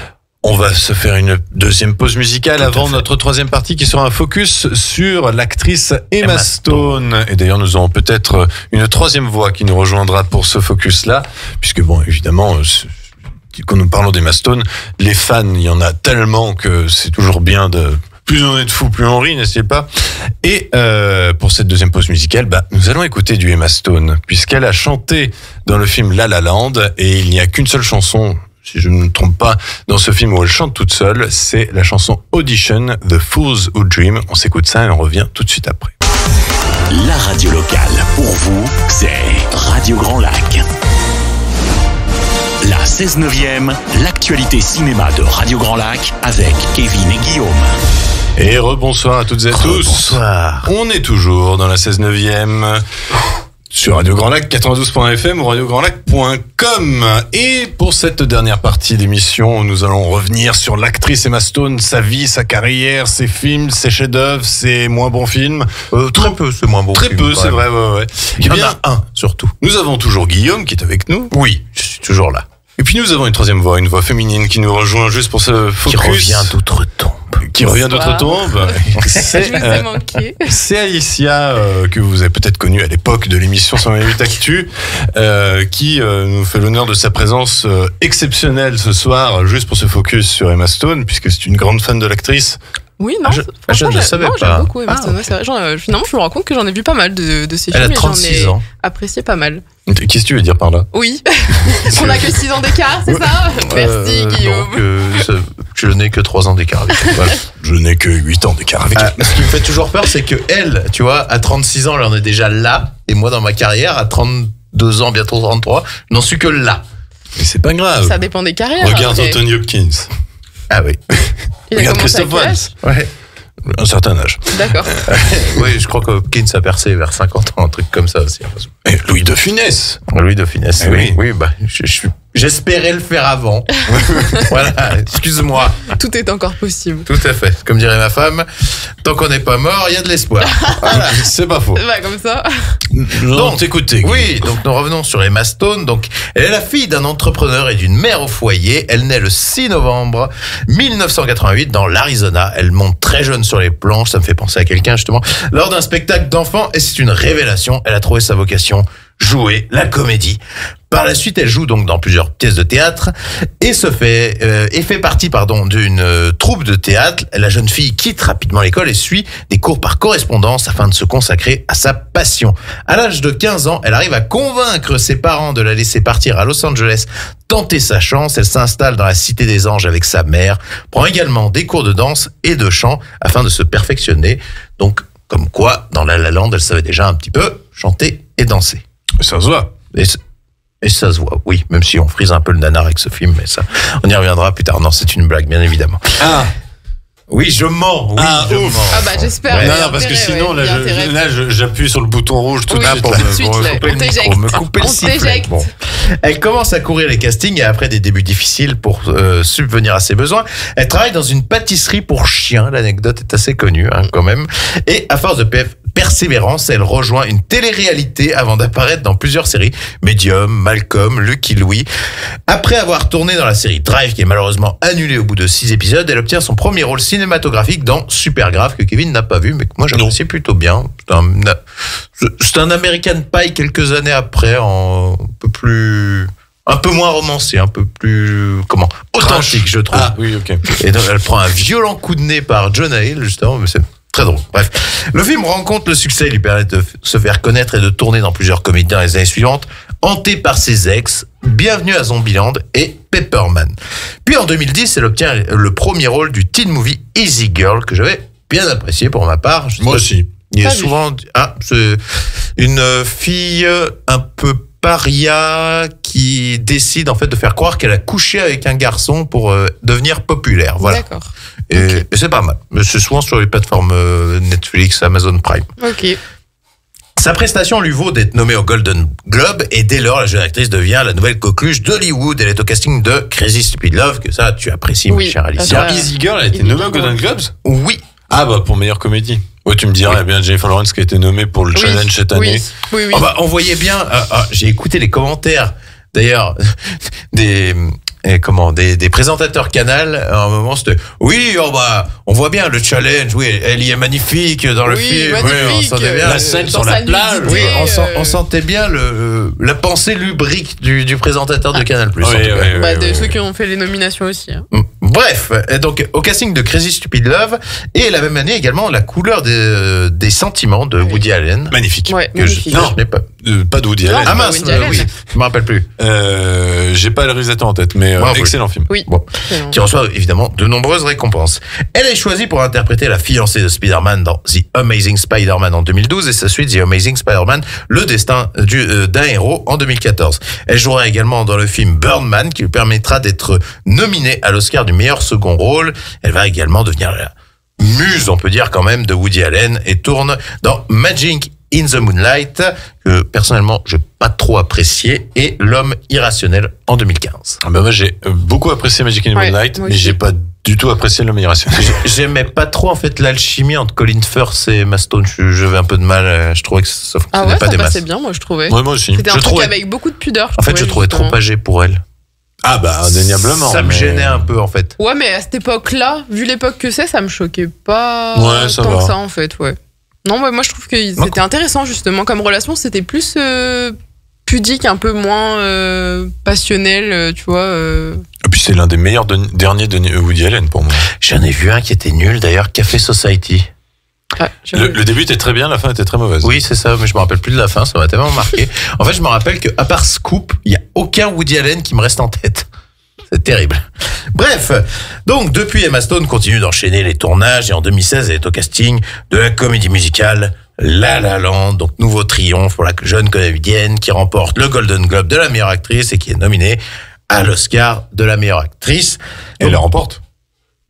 On va se faire une deuxième pause musicale Tout à avant fait. notre troisième partie qui sera un focus sur l'actrice Emma, Emma Stone. Et d'ailleurs, nous aurons peut-être une troisième voix qui nous rejoindra pour ce focus-là, puisque bon, évidemment, euh, ce- quand nous parlons d'Emma Stone, les fans, il y en a tellement que c'est toujours bien de... Plus on est de fous, plus on rit, n'est-ce pas? Et euh, pour cette deuxième pause musicale, bah, nous allons écouter du Emma Stone, puisqu'elle a chanté dans le film La La Land, et il n'y a qu'une seule chanson, si je ne me trompe pas, dans ce film où elle chante toute seule, c'est la chanson Audition, The Fools Who Dream. On s'écoute ça et on revient tout de suite après. La radio locale, pour vous, c'est Radio Grand Lac. La seize neuvième, l'actualité cinéma de Radio Grand Lac avec Kevin et Guillaume. Et rebonsoir à toutes et à tous. Bonsoir. On est toujours dans la seize neuvième sur Radio Grand Lac quatre-vingt-douze point f m ou radio grand lac point com. Et pour cette dernière partie d'émission, nous allons revenir sur l'actrice Emma Stone, sa vie, sa carrière, ses films, ses chefs-d'œuvre, ses moins bons films. Euh, très peu, c'est moins beau. Très film, peu, quand c'est même. vrai, ouais, ouais. Il y Eh en bien, a un, surtout. nous avons toujours Guillaume qui est avec nous. Oui, je suis toujours là. Et puis nous avons une troisième voix, une voix féminine qui nous rejoint juste pour ce focus. Qui revient d'outre-tombe. Qui revient d'outre-tombe. C'est, Je vous ai euh, manqué. C'est Alicia, euh, que vous avez peut-être connue à l'époque de l'émission cent vingt-huit Actu, euh, qui euh, nous fait l'honneur de sa présence euh, exceptionnelle ce soir, juste pour ce focus sur Emma Stone, puisque c'est une grande fan de l'actrice. Oui, non, Ah, je- franchement, ah, je ne le j'ai- savais non, pas. j'aime beaucoup Emma Ah, Stone, ouais, ok. c'est vrai. Genre, euh, finalement, je me rends compte que j'en ai vu pas mal de, de ses Elle a films et j'en trente-six ai ans. apprécié pas mal. Qu'est-ce que tu veux dire par là? Oui, qu'on a que six ans d'écart, c'est ça? Merci, Euh, Guillaume. Donc, euh, ça- je n'ai que trois ans d'écart avec elle. Voilà. Je n'ai que huit ans d'écart avec Ah, ce qui me fait toujours peur, c'est que elle, tu vois, à trente-six ans, elle en est déjà là. Et moi, dans ma carrière, à trente-deux ans, bientôt trente-trois, je n'en suis que là. Mais c'est pas grave. Ça dépend des carrières. Regarde après. Anthony Hopkins. Ah oui. Il a Regarde commencé à Christophe quel Waltz. âge Ouais. Un certain âge. D'accord. Oui, je crois que Hopkins a percé vers cinquante ans, un truc comme ça aussi. Et Louis de Funès. Louis de Funès, Eh oui. oui. Oui, bah, je, je suis J'espérais le faire avant. Voilà, excuse-moi. Tout est encore possible. Tout à fait. Comme dirait ma femme, tant qu'on n'est pas mort, il y a de l'espoir. Voilà, c'est pas faux. Bah, comme ça. Donc, écoutez. Oui, donc nous revenons sur Emma Stone. Donc, elle est la fille d'un entrepreneur et d'une mère au foyer. Elle naît le six novembre mille neuf cent quatre-vingt-huit dans l'Arizona. Elle monte très jeune sur les planches. Ça me fait penser à quelqu'un, justement, lors d'un spectacle d'enfants. Et c'est une révélation. Elle a trouvé sa vocation. Jouer la comédie. Par la suite, elle joue donc dans plusieurs pièces de théâtre et se fait euh, et fait partie pardon d'une euh, troupe de théâtre. La jeune fille quitte rapidement l'école et suit des cours par correspondance afin de se consacrer à sa passion. À l'âge de quinze ans, elle arrive à convaincre ses parents de la laisser partir à Los Angeles tenter sa chance. Elle s'installe dans la Cité des Anges avec sa mère, prend également des cours de danse et de chant afin de se perfectionner. Donc, comme quoi, dans La La Land, elle savait déjà un petit peu chanter et danser. Ça se voit. Et, et ça se voit, oui, même si on frise un peu le nanar avec ce film, mais ça, on y reviendra plus tard. Non, c'est une blague, bien évidemment. Ah Oui, je mens. Oui, ah, je ouf. mens. Ah bah j'espère. Ouais, non, non, parce que sinon, ouais, là, je, là je, j'appuie sur le bouton rouge tout oui, de suite. pour tout me, de suite, pour me là, couper le on micro, t'éjecte. me couper le On sifflet. t'éjecte. Bon. Elle commence à courir les castings et après des débuts difficiles pour euh, subvenir à ses besoins, elle travaille dans une pâtisserie pour chiens. L'anecdote est assez connue, hein, quand même. Et à force de P F, persévérance, elle rejoint une télé-réalité avant d'apparaître dans plusieurs séries. Medium, Malcolm, Lucky Louie. Après avoir tourné dans la série Drive, qui est malheureusement annulée au bout de six épisodes, elle obtient son premier rôle cinématographique dans Supergrave, que Kevin n'a pas vu, mais que moi j'apprécie plutôt bien. C'est un, c'est un American Pie quelques années après, en un peu plus... un peu moins romancé, un peu plus, comment, authentique, je trouve. Ah, oui, ok. Et donc, elle prend un violent coup de nez par Jonah Hill, justement, mais c'est très drôle. Bref. Le film rencontre le succès, lui permet de se faire connaître et de tourner dans plusieurs comédies dans les années suivantes, hanté par ses ex, Bienvenue à Zombieland et Pepperman. Puis en deux mille dix, elle obtient le premier rôle du teen movie Easy Girl, que j'avais bien apprécié pour ma part. Je Moi aussi. Il est Pas souvent, ah, c'est une fille un peu paria qui décide en fait de faire croire qu'elle a couché avec un garçon pour euh, devenir populaire. Voilà. D'accord. Et, Okay. et c'est pas mal. Mais c'est souvent sur les plateformes euh, Netflix, Amazon Prime. Ok. Sa prestation lui vaut d'être nommée au Golden Globe et dès lors, la jeune actrice devient la nouvelle coqueluche d'Hollywood. Elle est au casting de Crazy Stupid Love, que ça, tu apprécies, Oui, ma chère Alicia. ça, Easy Girl, elle a été Easy nommée au Girl. Golden Globes. Oui. Ah bah pour meilleure comédie. Ouais, tu me diras, il y a bien Jennifer Lawrence qui a été nommée pour le Oui, challenge cette oui, année. oui, oui. Oh bah, on voyait bien, ah, ah, j'ai écouté les commentaires, d'ailleurs, des... Et comment des, des présentateurs Canal à un moment c'était oui oh bah on voit bien le challenge oui elle y est magnifique dans le Oui, film magnifique, oui, on sentait bien La scène dans sur sa la plage. nudité, oui on, sent- euh, on sentait bien le la pensée lubrique du, du présentateur de Canal Plus. Oui, oui, oui, Bah, de oui, ceux oui. qui ont fait les nominations aussi. Hein. Bref, et donc au casting de Crazy Stupid Love et la même année également La couleur des, des sentiments de Woody Allen. Magnifique. Ouais, Que je, magnifique. Non. je n'ai pas. Euh, pas de Woody Allen. Ah mince, Woody euh, Allen. oui, je me rappelle plus. Euh, j'ai pas le réalisateur en tête, mais euh, Moi, oui. excellent film. Oui. Bon. Excellent. Qui reçoit évidemment de nombreuses récompenses. Elle est choisie pour interpréter la fiancée de Spider-Man dans The Amazing Spider-Man en deux mille douze et sa suite The Amazing Spider-Man, le destin du, euh, d'un héros en deux mille quatorze. Elle jouera également dans le film Birdman qui lui permettra d'être nominée à l'Oscar du meilleur second rôle. Elle va également devenir la muse, on peut dire quand même, de Woody Allen et tourne dans Magic in the Moonlight, que personnellement je n'ai pas trop apprécié, et L'homme irrationnel en deux mille quinze. Ah bah moi j'ai euh, beaucoup apprécié Magic in the Ouais, Moonlight, moi mais aussi. j'ai pas du tout apprécié L'homme irrationnel. J'aimais pas trop en fait l'alchimie entre Colin Firth et Emma Stone. Je- J'avais un peu de mal. euh, Je trouvais que ça Ah fonctionnait ouais, pas ça des masses. passait bien, moi je trouvais. Ouais, moi aussi. C'était un Je truc trouvais- avec beaucoup de pudeur. En fait, je trouvais trop justement. âgé pour elle. Ah bah indéniablement. Ça me mais- gênait un peu en fait. Ouais, mais à cette époque-là, vu l'époque que c'est, ça me choquait pas Ouais, ça tant va. que ça en fait, ouais. Non, ouais, moi je trouve que c'était intéressant justement comme relation, c'était plus euh, pudique, un peu moins euh, passionnel, euh, tu vois. euh. Et puis c'est l'un des meilleurs de- derniers de Woody Allen pour moi. J'en ai vu un qui était nul d'ailleurs, Café Society. Ah, j'ai Le, vu. le début était très bien, la fin était très mauvaise. Oui, c'est ça, mais je me rappelle plus de la fin, ça m'a tellement marqué. En fait, je me rappelle que à part Scoop, il y a aucun Woody Allen qui me reste en tête. C'est terrible. Bref, donc depuis, Emma Stone continue d'enchaîner les tournages et en deux mille seize, elle est au casting de la comédie musicale La La Land, donc nouveau triomphe pour la jeune comédienne qui remporte le Golden Globe de la meilleure actrice et qui est nominée à l'Oscar de la meilleure actrice. Et elle la remporte.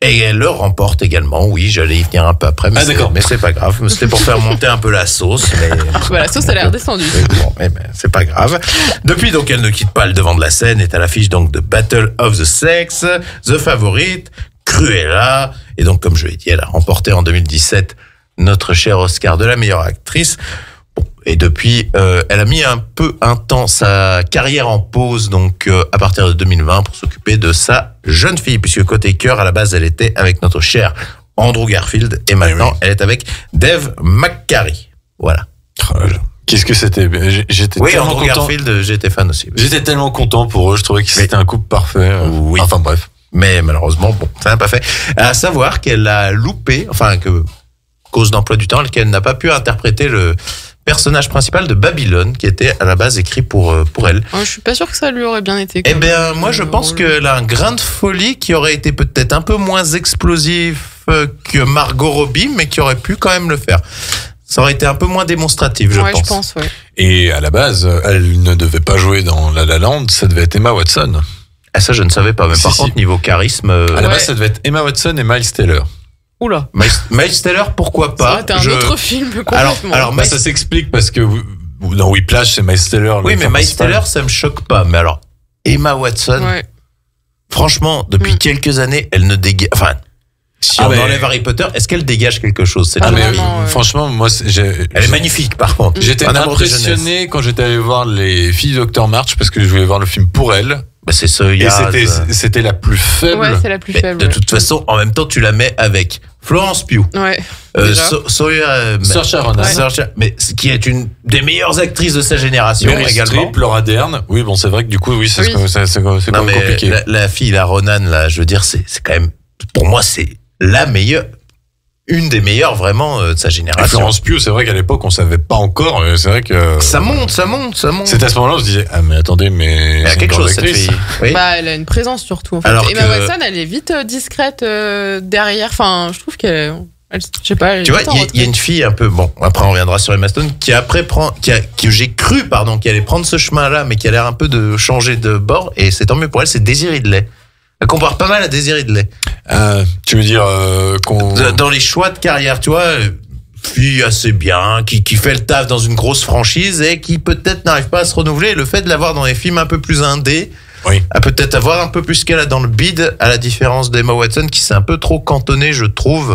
Et elle le remporte également, oui, j'allais y venir un peu après, mais, Ah, c'est, d'accord. mais c'est pas grave. C'était pour faire monter un peu la sauce. Mais... Voilà, la sauce, elle est redescendue. Bon, mais ben, c'est pas grave. Depuis, donc, elle ne quitte pas le devant de la scène, est à l'affiche donc de Battle of the Sex, The Favorite, Cruella, et donc, comme je l'ai dit, elle a remporté en deux mille dix-sept notre cher Oscar de la meilleure actrice. Bon, et depuis, euh, elle a mis un peu un temps sa carrière en pause, donc euh, à partir de deux mille vingt, pour s'occuper de sa jeune fille, puisque côté cœur, à la base, elle était avec notre cher Andrew Garfield, et maintenant, oui, oui. elle est avec Dave McCary. Voilà. Oh là là. Qu'est-ce que c'était? J'étais oui, tellement Andrew content. Garfield, j'étais fan aussi. Oui. J'étais tellement content pour eux. Je trouvais que c'était un couple parfait. Oui. Enfin bref. Mais malheureusement, bon, ça n'a pas fait. À savoir qu'elle a loupé, enfin que cause d'emploi du temps, qu'elle n'a pas pu interpréter le personnage principal de Babylone, qui était à la base écrit pour pour elle. Ouais, je suis pas sûr que ça lui aurait bien été. Eh bien, moi, je pense qu'elle a un grain de folie qui aurait été peut-être un peu moins explosif que Margot Robbie, mais qui aurait pu quand même le faire. Ça aurait été un peu moins démonstratif, je ouais, pense. je pense, ouais. Et à la base, elle ne devait pas jouer dans La La Land, ça devait être Emma Watson. Ah, ça, je ne savais pas. Mais si, par si. contre, niveau charisme... À la ouais. base, ça devait être Emma Watson et Miles Teller. Oula. Miles, Miles Teller, pourquoi pas? Ça aurait été un je... autre film complètement. Alors, alors bah, ça s'explique parce que dans Whiplash, c'est Miles Teller. Oui, mais Miles Teller, ça me choque pas. Mais alors, Emma Watson, ouais. franchement, depuis mm. quelques années, elle ne dégage... Enfin, si ah on mais... enlève Harry Potter, est-ce qu'elle dégage quelque chose cette ah mais vraiment, ouais. Franchement, moi, j'ai... elle est magnifique, par contre. J'étais impressionné quand j'étais allé voir Les Filles du Docteur March parce que je voulais voir le film pour elle. Bah c'est ça. Et c'était, c'était la plus faible. Ouais, c'est la plus mais faible. De ouais. toute façon, en même temps, tu la mets avec Florence Pugh. Ouais. Euh, so, Sawyer, euh, Saoirse Ronan. Ouais. Mais qui est une des meilleures actrices de sa génération Meryl également. Streep, Laura Dern. Oui, bon, c'est vrai que du coup, oui, c'est, oui. c'est, c'est, c'est non, quand même compliqué. La, la fille, la Ronan, là, je veux dire, c'est, c'est quand même, pour moi, c'est la meilleure. Une des meilleures vraiment euh, de sa génération. Et Florence Pugh, c'est vrai qu'à l'époque on savait pas encore. C'est vrai que ça monte, ça monte, ça monte. C'est à ce moment-là où on se disait ah mais attendez mais il y a quelque chose cette fille. Oui. Bah elle a une présence surtout. En fait. Alors Emma que... Watson, elle est vite euh, discrète euh, derrière. Enfin, je trouve qu'elle, elle, je sais pas. Elle tu vois, il y, y a une fille un peu bon. Après on reviendra sur Emma Stone qui après prend, qui a, que j'ai cru pardon, qui allait prendre ce chemin-là, mais qui a l'air un peu de changer de bord. Et c'est tant mieux pour elle. C'est Daisy Ridley. Elle compare pas mal à Daisy Ridley. Euh, tu veux dire euh, qu'on... Dans les choix de carrière, tu vois, fille assez bien, qui, qui fait le taf dans une grosse franchise et qui peut-être n'arrive pas à se renouveler. Le fait de l'avoir dans des films un peu plus indés, oui. à peut-être avoir un peu plus ce qu'elle a dans le bide, à la différence d'Emma Watson, qui s'est un peu trop cantonnée, je trouve,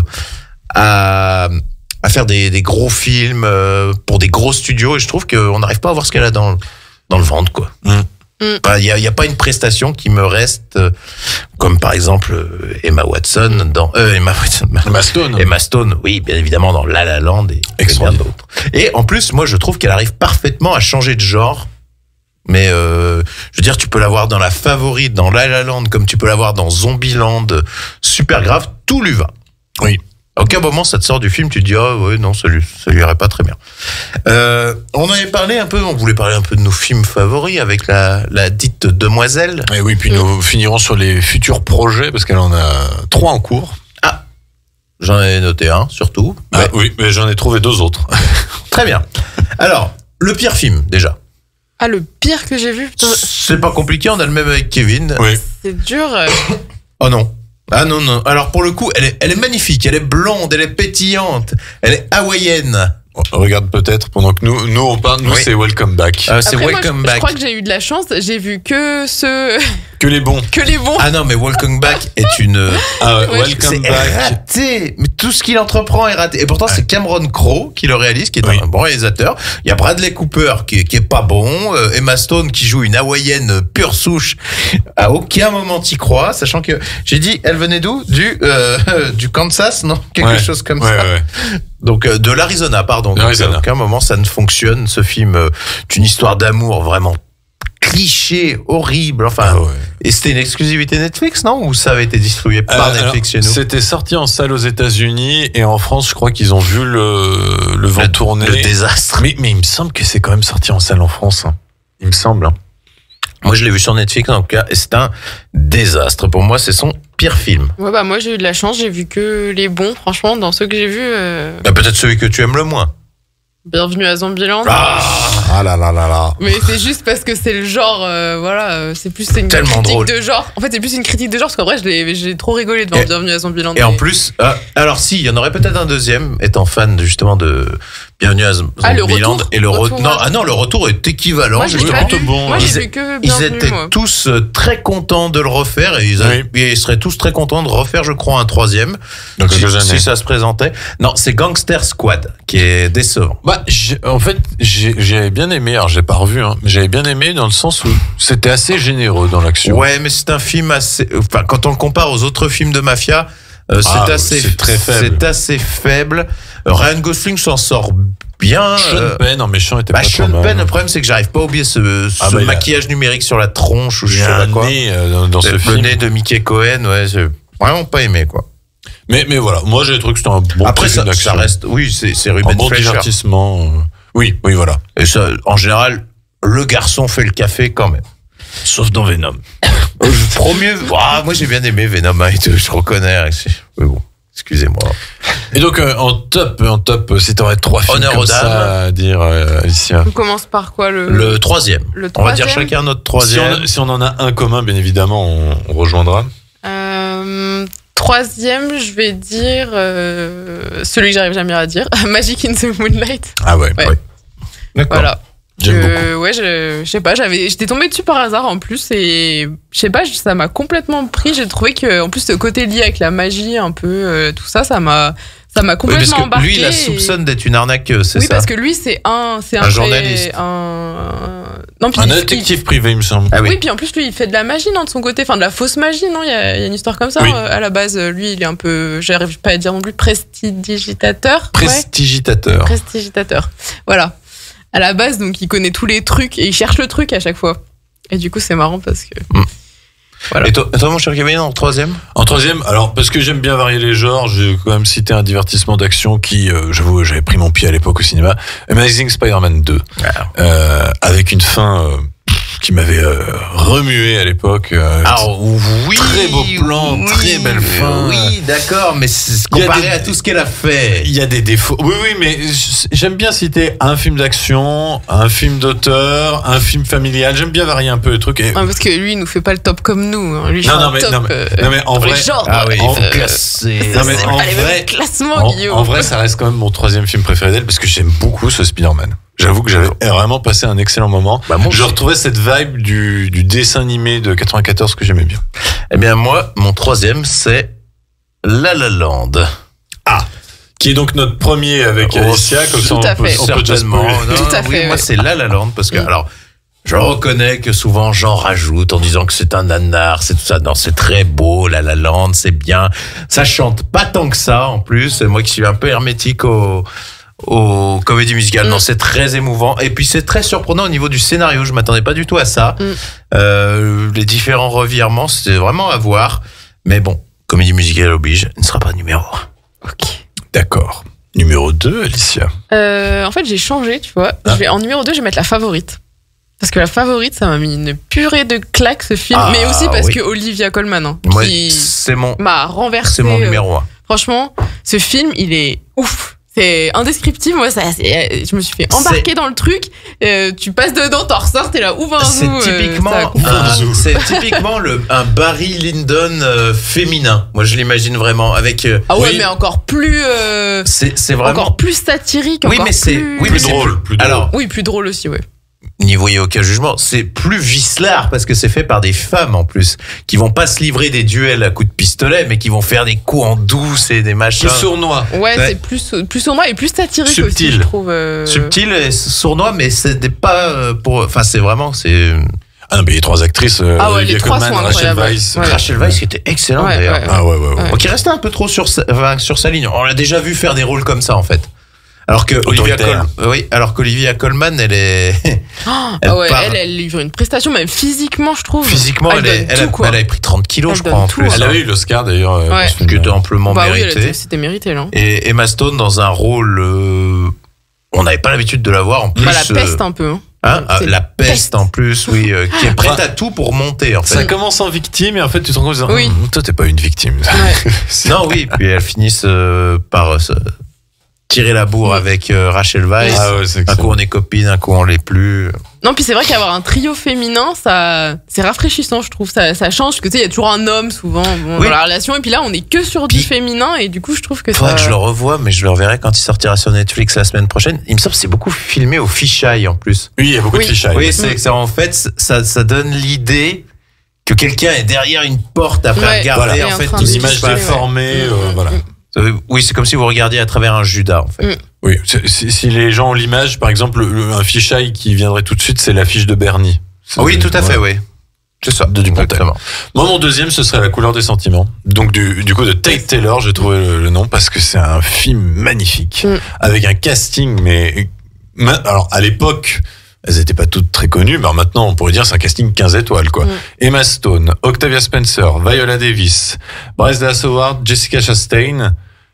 à, à faire des, des gros films euh, pour des gros studios. Et je trouve qu'on n'arrive pas à voir ce qu'elle a dans, dans le ventre, quoi. Mm. Il enfin, n'y a, y a pas une prestation qui me reste, euh, comme par exemple euh, Emma Watson dans euh, Emma Watson, Emma Stone. Emma Stone, oui, bien évidemment dans La La Land et, et bien d'autres. Et en plus, moi, je trouve qu'elle arrive parfaitement à changer de genre. Mais euh, je veux dire, tu peux la voir dans La Favorite, dans La La Land, comme tu peux la voir dans Zombieland, super grave, tout lui va. Oui. À aucun moment, ça te sort du film, tu te dis, ah ouais, non, ça lui, ça lui irait pas très bien. Euh, on avait parlé un peu, on voulait parler un peu de nos films favoris avec la, la dite demoiselle. Et oui, puis nous finirons sur les futurs projets, parce qu'elle en a trois en cours. Ah, j'en ai noté un, surtout. Ah, mais... Oui, mais j'en ai trouvé deux autres. Très bien. Alors, le pire film, déjà. Ah, le pire que j'ai vu, putain. C'est pas compliqué, on a le même avec Kevin. Oui. C'est dur. Euh... Oh non. Ah non, non. Alors pour le coup, elle est, elle est magnifique, elle est blonde, elle est pétillante, elle est hawaïenne. Regarde peut-être pendant que nous, nous on parle, nous oui. c'est Welcome Back. Euh, c'est Après, Welcome moi, je, Back. Je crois que j'ai eu de la chance, j'ai vu que ce... Que les bons. Que les bons. Ah non, mais Welcome Back est une... Ah ouais, Welcome c'est Back. raté. Mais tout ce qu'il entreprend est raté. Et pourtant, ouais. c'est Cameron Crowe qui le réalise, qui est oui. un bon réalisateur. Il y a Bradley Cooper qui, qui est pas bon. Euh, Emma Stone qui joue une hawaïenne pure souche. À aucun moment t'y crois, sachant que j'ai dit, elle venait d'où? Du euh, du Kansas, non? Quelque ouais. chose comme ouais, ça. Ouais. Donc euh, de l'Arizona, pardon. Donc, l'Arizona. à aucun moment ça ne fonctionne. Ce film, euh, est une histoire d'amour vraiment cliché, horrible. Enfin, ah ouais. Et c'était une exclusivité Netflix, non? Ou ça avait été distribué par euh, Netflix alors, chez nous? C'était sorti en salle aux États-Unis et en France, je crois qu'ils ont vu le le vent le, tourner. Le désastre. Mais mais il me semble que c'est quand même sorti en salle en France. Hein. Il me semble. Hein. Moi, je l'ai vu sur Netflix en tout cas, et c'est un désastre. Pour moi, c'est son pire film. Ouais, bah moi j'ai eu de la chance, j'ai vu que les bons, franchement, dans ceux que j'ai vus. Euh... Bah, peut-être celui que tu aimes le moins. Bienvenue à Zombieland. Ah, ah là là là là. Mais c'est juste parce que c'est le genre, euh, voilà, euh, c'est plus c'est une Tellement critique drôle. de genre. En fait, c'est plus une critique de genre parce qu'en vrai, je l'ai- j'ai trop rigolé devant Et- Bienvenue à Zombieland. Et en Mais- plus, euh, alors si, il y en aurait peut-être un deuxième, étant fan justement de Bienvenue à Z- Ah, le Zombieland. retour. Et le re- Retour, non, ouais. ah non, le retour est équivalent. Moi, je l'ai justement. pas vu. Moi, j'ai Ils- vu que Ils Bienvenue, étaient moi. tous euh, très contents de le refaire et ils, a- Oui. et ils seraient tous très contents de refaire, je crois, un troisième. Dans si, quelques années. si ça se présentait. Non, c'est Gangster Squad qui est décevant. Bah, j'ai- en fait, j'ai- j'avais bien aimé, alors j'ai pas revu, hein, mais j'avais bien aimé dans le sens où c'était assez généreux dans l'action. Ouais, mais c'est un film assez. Enfin, quand on le compare aux autres films de mafia, euh, Ah, c'est assez. c'est très faible. C'est assez faible. Euh, Ryan Gosling s'en sort bien. Sean euh, Penn en méchant était Bah, pas Sean trop mal. Penn, le problème c'est que j'arrive pas à oublier ce, ce Ah bah, il a- maquillage numérique sur la tronche ou je Il y sais a pas un quoi. nez euh, dans, dans ce le film. nez de Mickey Cohen, ouais, j'ai vraiment pas aimé quoi. Mais, mais voilà, moi j'ai trouvé que c'était un bon Après petit film ça, d'action. ça reste, oui, c'est c'est un Ruben bon Fleischer. divertissement. euh, Oui, oui, voilà. Et ça, en général, le garçon fait le café quand même. Sauf dans Venom. Euh, Premier, ah, moi j'ai bien aimé Venom un et deux, je reconnais. Mais bon, excusez-moi. Et donc euh, en top, en top, si t'aurais trois films Honneur comme aux dames. ça à dire, euh, Alicia. On commence par quoi le. Le troisième. Le On va dire troisième chacun notre Si troisième. on, si on en a un commun, bien évidemment, on, on rejoindra. Euh, troisième, je vais dire euh, celui que j'arrive jamais à dire, Magic in the Moonlight. Ah ouais. Ouais. ouais. D'accord. Voilà. J'aime Euh, ouais, je, je sais pas, j'avais, j'étais tombée dessus par hasard en plus et je sais pas, ça m'a complètement pris. J'ai trouvé que en plus ce côté lié avec la magie, un peu euh, tout ça, ça m'a, ça m'a Oui, complètement parce que embarqué. lui, il la et- soupçonne d'être une arnaqueuse, c'est Oui, ça parce que lui, c'est un, c'est un, Un très- journaliste. un, non, puis Un il- détective privé, il me semble. Ah oui. oui. puis en plus, lui, il fait de la magie, non, de son côté. Enfin, de la fausse magie, non. Il y a, il y a une histoire comme ça. Oui. euh, À la base, euh, lui, il est un peu, j'arrive pas à dire non plus, prestidigitateur. Ouais. Prestigitateur. Prestigitateur. Voilà. À la base, donc, il connaît tous les trucs et il cherche le truc à chaque fois. Et du coup, c'est marrant parce que. Voilà. Et toi, toi, mon cher Kevin, en troisième? En troisième, alors parce que j'aime bien varier les genres, j'ai quand même cité un divertissement d'action qui, euh, j'avoue, j'avais pris mon pied à l'époque au cinéma, Amazing Spider-Man deux, Ah. euh, avec une fin euh, qui m'avait euh, remué à l'époque. euh, Alors, oui. Très beau plan, très belle fin. Oui, d'accord, mais c'est Il y a comparé des- à tout ce qu'elle a fait. Il y a des défauts. Oui, oui, mais j'aime bien citer un film d'action, un film d'auteur, un film familial. J'aime bien varier un peu les trucs. Et... Ouais, parce que lui, il nous fait pas le top comme nous. hein. Lui, il Non, fait non, un mais- top, non, mais- euh, non, mais en pour les vrai- genres. Ah oui, il faut Euh, classer. Non, mais c'est en pas les mêmes vrai- classements, En, Guillaume. en vrai, ça reste quand même mon troisième film préféré d'elle parce que j'aime beaucoup ce Spider-Man. J'avoue que j'avais vraiment passé un excellent moment. Bah, moi Je aussi. retrouvais cette vibe du, du dessin animé de quatre-vingt-quatorze que j'aimais bien. Eh bien, moi, mon troisième, c'est La La Land. Qui est donc notre premier avec Oh, Alicia, comme ça tout on à peut, fait. on peut déjà Certainement. spoiler. Non, Tout à oui, fait, moi, ouais. c'est La La Land parce que, Mm. alors, je reconnais que souvent j'en rajoute en disant que c'est un nanar, c'est tout ça. Non, c'est très beau, La La Land, c'est bien. Ça chante pas tant que ça, en plus. Moi qui suis un peu hermétique au, aux comédies musicales. Mm. Non, c'est très émouvant. Et puis c'est très surprenant au niveau du scénario. Je m'attendais pas du tout à ça. Mm. Euh, les différents revirements, c'était vraiment à voir. Mais bon, comédie musicale oblige, il ne sera pas numéro un. Ok. D'accord. Numéro deux, Alicia. Euh, en fait, j'ai changé, tu vois. Ah. Je vais, en numéro deux, je vais mettre La Favorite. Parce que La Favorite, ça m'a mis une purée de claques, ce film. Ah, mais aussi parce oui. que Olivia Colman, hein, Moi, qui c'est mon, m'a renversé. c'est mon euh, numéro un. Franchement, ce film, il est ouf. C'est indescriptible. Moi, ça, c'est- je me suis fait embarquer dans le truc. Euh, tu passes dedans, t'en ressors, t'es là, où va un C'est zoo, euh, typiquement, ça coupe. un- c'est typiquement le, un Barry Lyndon euh, féminin. Moi, je l'imagine vraiment avec. euh, Ah ouais, oui, mais encore plus. euh, c'est c'est vraiment. Encore plus satirique. Oui, encore mais c'est plus... oui, mais Plus c'est drôle, plus drôle. Alors, Oui, plus drôle aussi, ouais. n'y voyez aucun jugement. C'est plus vicelard parce que c'est fait par des femmes en plus qui vont pas se livrer des duels à coups de pistolet, mais qui vont faire des coups en douce et des machins. Plus sournois. Ouais, Ouais. c'est plus, plus sournois et plus satirique aussi, Subtil. je trouve. euh. Subtil et sournois, mais c'est pas euh, pour. Enfin, c'est vraiment c'est. Ah non, mais les trois actrices, euh, Ah ouais, Olivia les trois Colman, sont Rachel incroyables. Weisz. Ouais. Rachel Weisz qui était excellente Ouais, d'ailleurs. ouais. Ah ouais, ouais, ouais. Ouais. Donc il restait un peu trop sur sa, enfin, sur sa ligne. On l'a déjà vu faire des rôles comme ça en fait. Alors que Olivia Autoritaire. Col- oui, alors qu'Olivia Colman, elle est Oh, Elle ah ouais, part- elle, elle livre une prestation, même physiquement, je trouve. physiquement, elle, est- donne elle, a, tout, quoi. elle avait pris trente kilos, Elle je crois en donne tout, plus. hein. Elle avait eu l'Oscar d'ailleurs. euh, Ouais. pour ce Ce qui film. était amplement Bah oui, elle mérité. était- c'était mérité, là. Et Emma Stone dans un rôle, euh, on n'avait pas l'habitude de la voir en plus. Bah, la euh, peste un peu. hein. hein, ah, C'est la peste, peste. en plus, oui, euh, qui est prête Enfin, à tout pour monter en fait. Ça commence en victime et en fait tu te rends compte en disant, Oui. Hum, toi t'es pas une victime. Ouais. C'est- Non, oui, puis elles finissent euh, par euh, se tirer la bourre avec euh, Rachel Weisz. Ah ouais, c'est un coup on est copines, un coup on l'est plus. Non, puis c'est vrai qu'avoir un trio féminin, ça, c'est rafraîchissant, je trouve. Ça, ça change, que tu sais, il y a toujours un homme souvent bon, Oui. dans la relation, et puis là, on est que sur du féminin, et du coup, je trouve que Faudrait ça. que je le revoie, mais je le reverrai quand il sortira sur Netflix la semaine prochaine. Il me semble que c'est beaucoup filmé au fisheye en plus. Oui, il y a beaucoup Oui. de fisheye. Oui, c'est que ça, en fait, ça, ça donne l'idée que quelqu'un est derrière une porte après Ouais, regarder voilà. en Et en fait train tout de ce qui L'image se passe. déformée, Ouais. euh, voilà. Euh, Oui, c'est comme si vous regardiez à travers un Judas en fait. Mm. Oui, c'est- si, si les gens ont l'image, par exemple, le- un fisheye qui viendrait tout de suite, c'est l'affiche de Bernie. C'est- Oui, tout à fait, ouais. oui. C'est ça, De Dupontel. exactement. Moi, mon deuxième, ce serait La couleur des sentiments. Donc, du, du coup, de Tate Taylor, j'ai trouvé le, le nom parce que c'est un film magnifique. Mm. Avec un casting, mais. ma- Alors, à l'époque, elles étaient pas toutes très connues, mais alors maintenant, on pourrait dire c'est un casting quinze étoiles, quoi. Mm. Emma Stone, Octavia Spencer, Viola Davis, Bryce Dallas Howard, Jessica Chastain.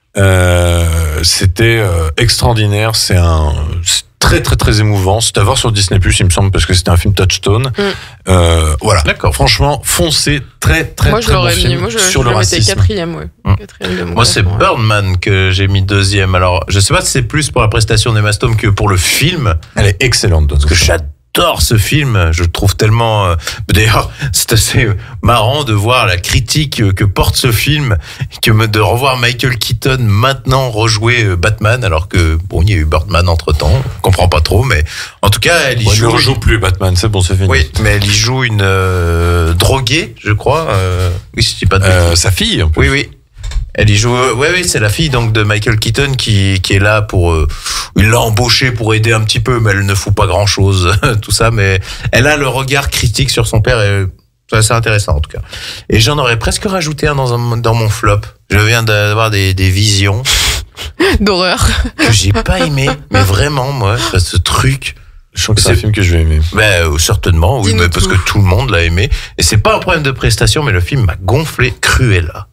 Euh, c'était euh, extraordinaire. C'est un. c'est très très très émouvant. C'est à voir sur Disney plus, il me semble, parce que c'était un film Touchstone. Mm. Euh, voilà. D'accord. Franchement, foncez, très très Moi, je très bon l'aurais mis. film Moi, je, sur je le le mettais racisme. quatrième, ouais. Hum. Quatrième de mon Moi, c'est classement, ouais. Birdman que j'ai mis deuxième. Alors, je sais pas si c'est plus pour la prestation d'Emma Stone que pour le film. Elle est excellente. Parce que j'adore ce film. Je le trouve tellement. euh, D'ailleurs, c'est assez marrant de voir la critique que porte ce film, que me- de revoir Michael Keaton maintenant rejouer euh, Batman, alors que bon, il y a eu Birdman entre temps. On comprend pas trop, mais en tout cas, elle y Bon, il ne joue. rejoue plus Batman, c'est bon, c'est fini. Oui, mais elle y joue une euh, droguée, je crois. Euh, oui, si je dis pas de Euh, bêtises. sa fille, en plus. Oui, oui. Elle y joue. Oui, oui, c'est la fille donc de Michael Keaton qui qui est là pour. Euh, il l'a embauchée pour aider un petit peu, mais elle ne fout pas grand chose, tout ça. Mais elle a le regard critique sur son père et c'est assez intéressant en tout cas. Et j'en aurais presque rajouté un dans un, dans mon flop. Je viens d'avoir des des visions D'horreur. que j'ai pas aimé, mais vraiment moi, ce truc. Je crois que c'est un film que je vais aimer. Ben, euh, certainement, oui, Dis-nous mais parce tout. que tout le monde l'a aimé. Et c'est pas un problème de prestation, mais le film m'a gonflé. Cruella.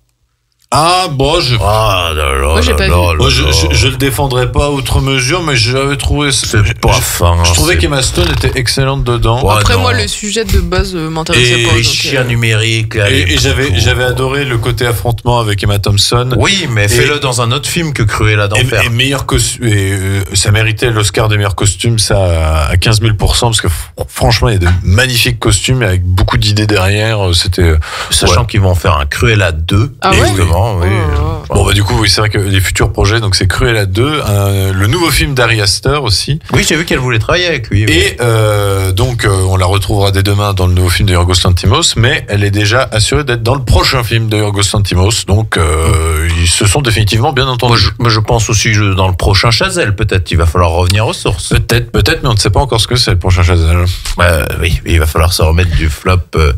Ah, bon, je. Ah là là Moi, j'ai là pas là vu. là Moi, je, là. je, je le défendrai pas outre mesure, mais j'avais trouvé. C'est pas je, fin. je trouvais c'est- qu'Emma Stone était excellente dedans. Ouais, Après, non. moi, le sujet de base euh, m'intéressait Et pas. les donc, chiens euh, numériques. là, Et, les et j'avais, photos. j'avais adoré le côté affrontement avec Emma Thompson. Oui, mais Et- fais-le dans un autre film que Cruella Et, d'enfer. et meilleur costume, et euh, ça méritait l'Oscar des meilleurs costumes, ça à quinze mille pour cent, parce que fr- franchement, il y a de magnifiques costumes avec beaucoup d'idées derrière. euh, C'était. euh, Sachant ouais. qu'ils vont faire un Cruella deux. Ah ouais justement, oui. Oh là là. Bon, bah, du coup, oui, c'est vrai que les futurs projets, donc c'est Cruella deux, un- le nouveau film d'Ari Aster aussi. Oui, j'ai vu qu'elle voulait travailler avec lui. oui. Et euh, donc, euh, on la retrouvera dès demain dans le nouveau film de Yorgos Lanthimos, mais elle est déjà assurée d'être dans le prochain film de Yorgos Lanthimos. Donc, euh, ils se sont définitivement bien Moi, entendus. je, moi, je pense aussi que dans le prochain Chazelle, peut-être. Il va falloir revenir aux sources. Peut-être, peut-être, mais on ne sait pas encore ce que c'est le prochain Chazelle. Euh, oui, il va falloir se remettre du flop. euh,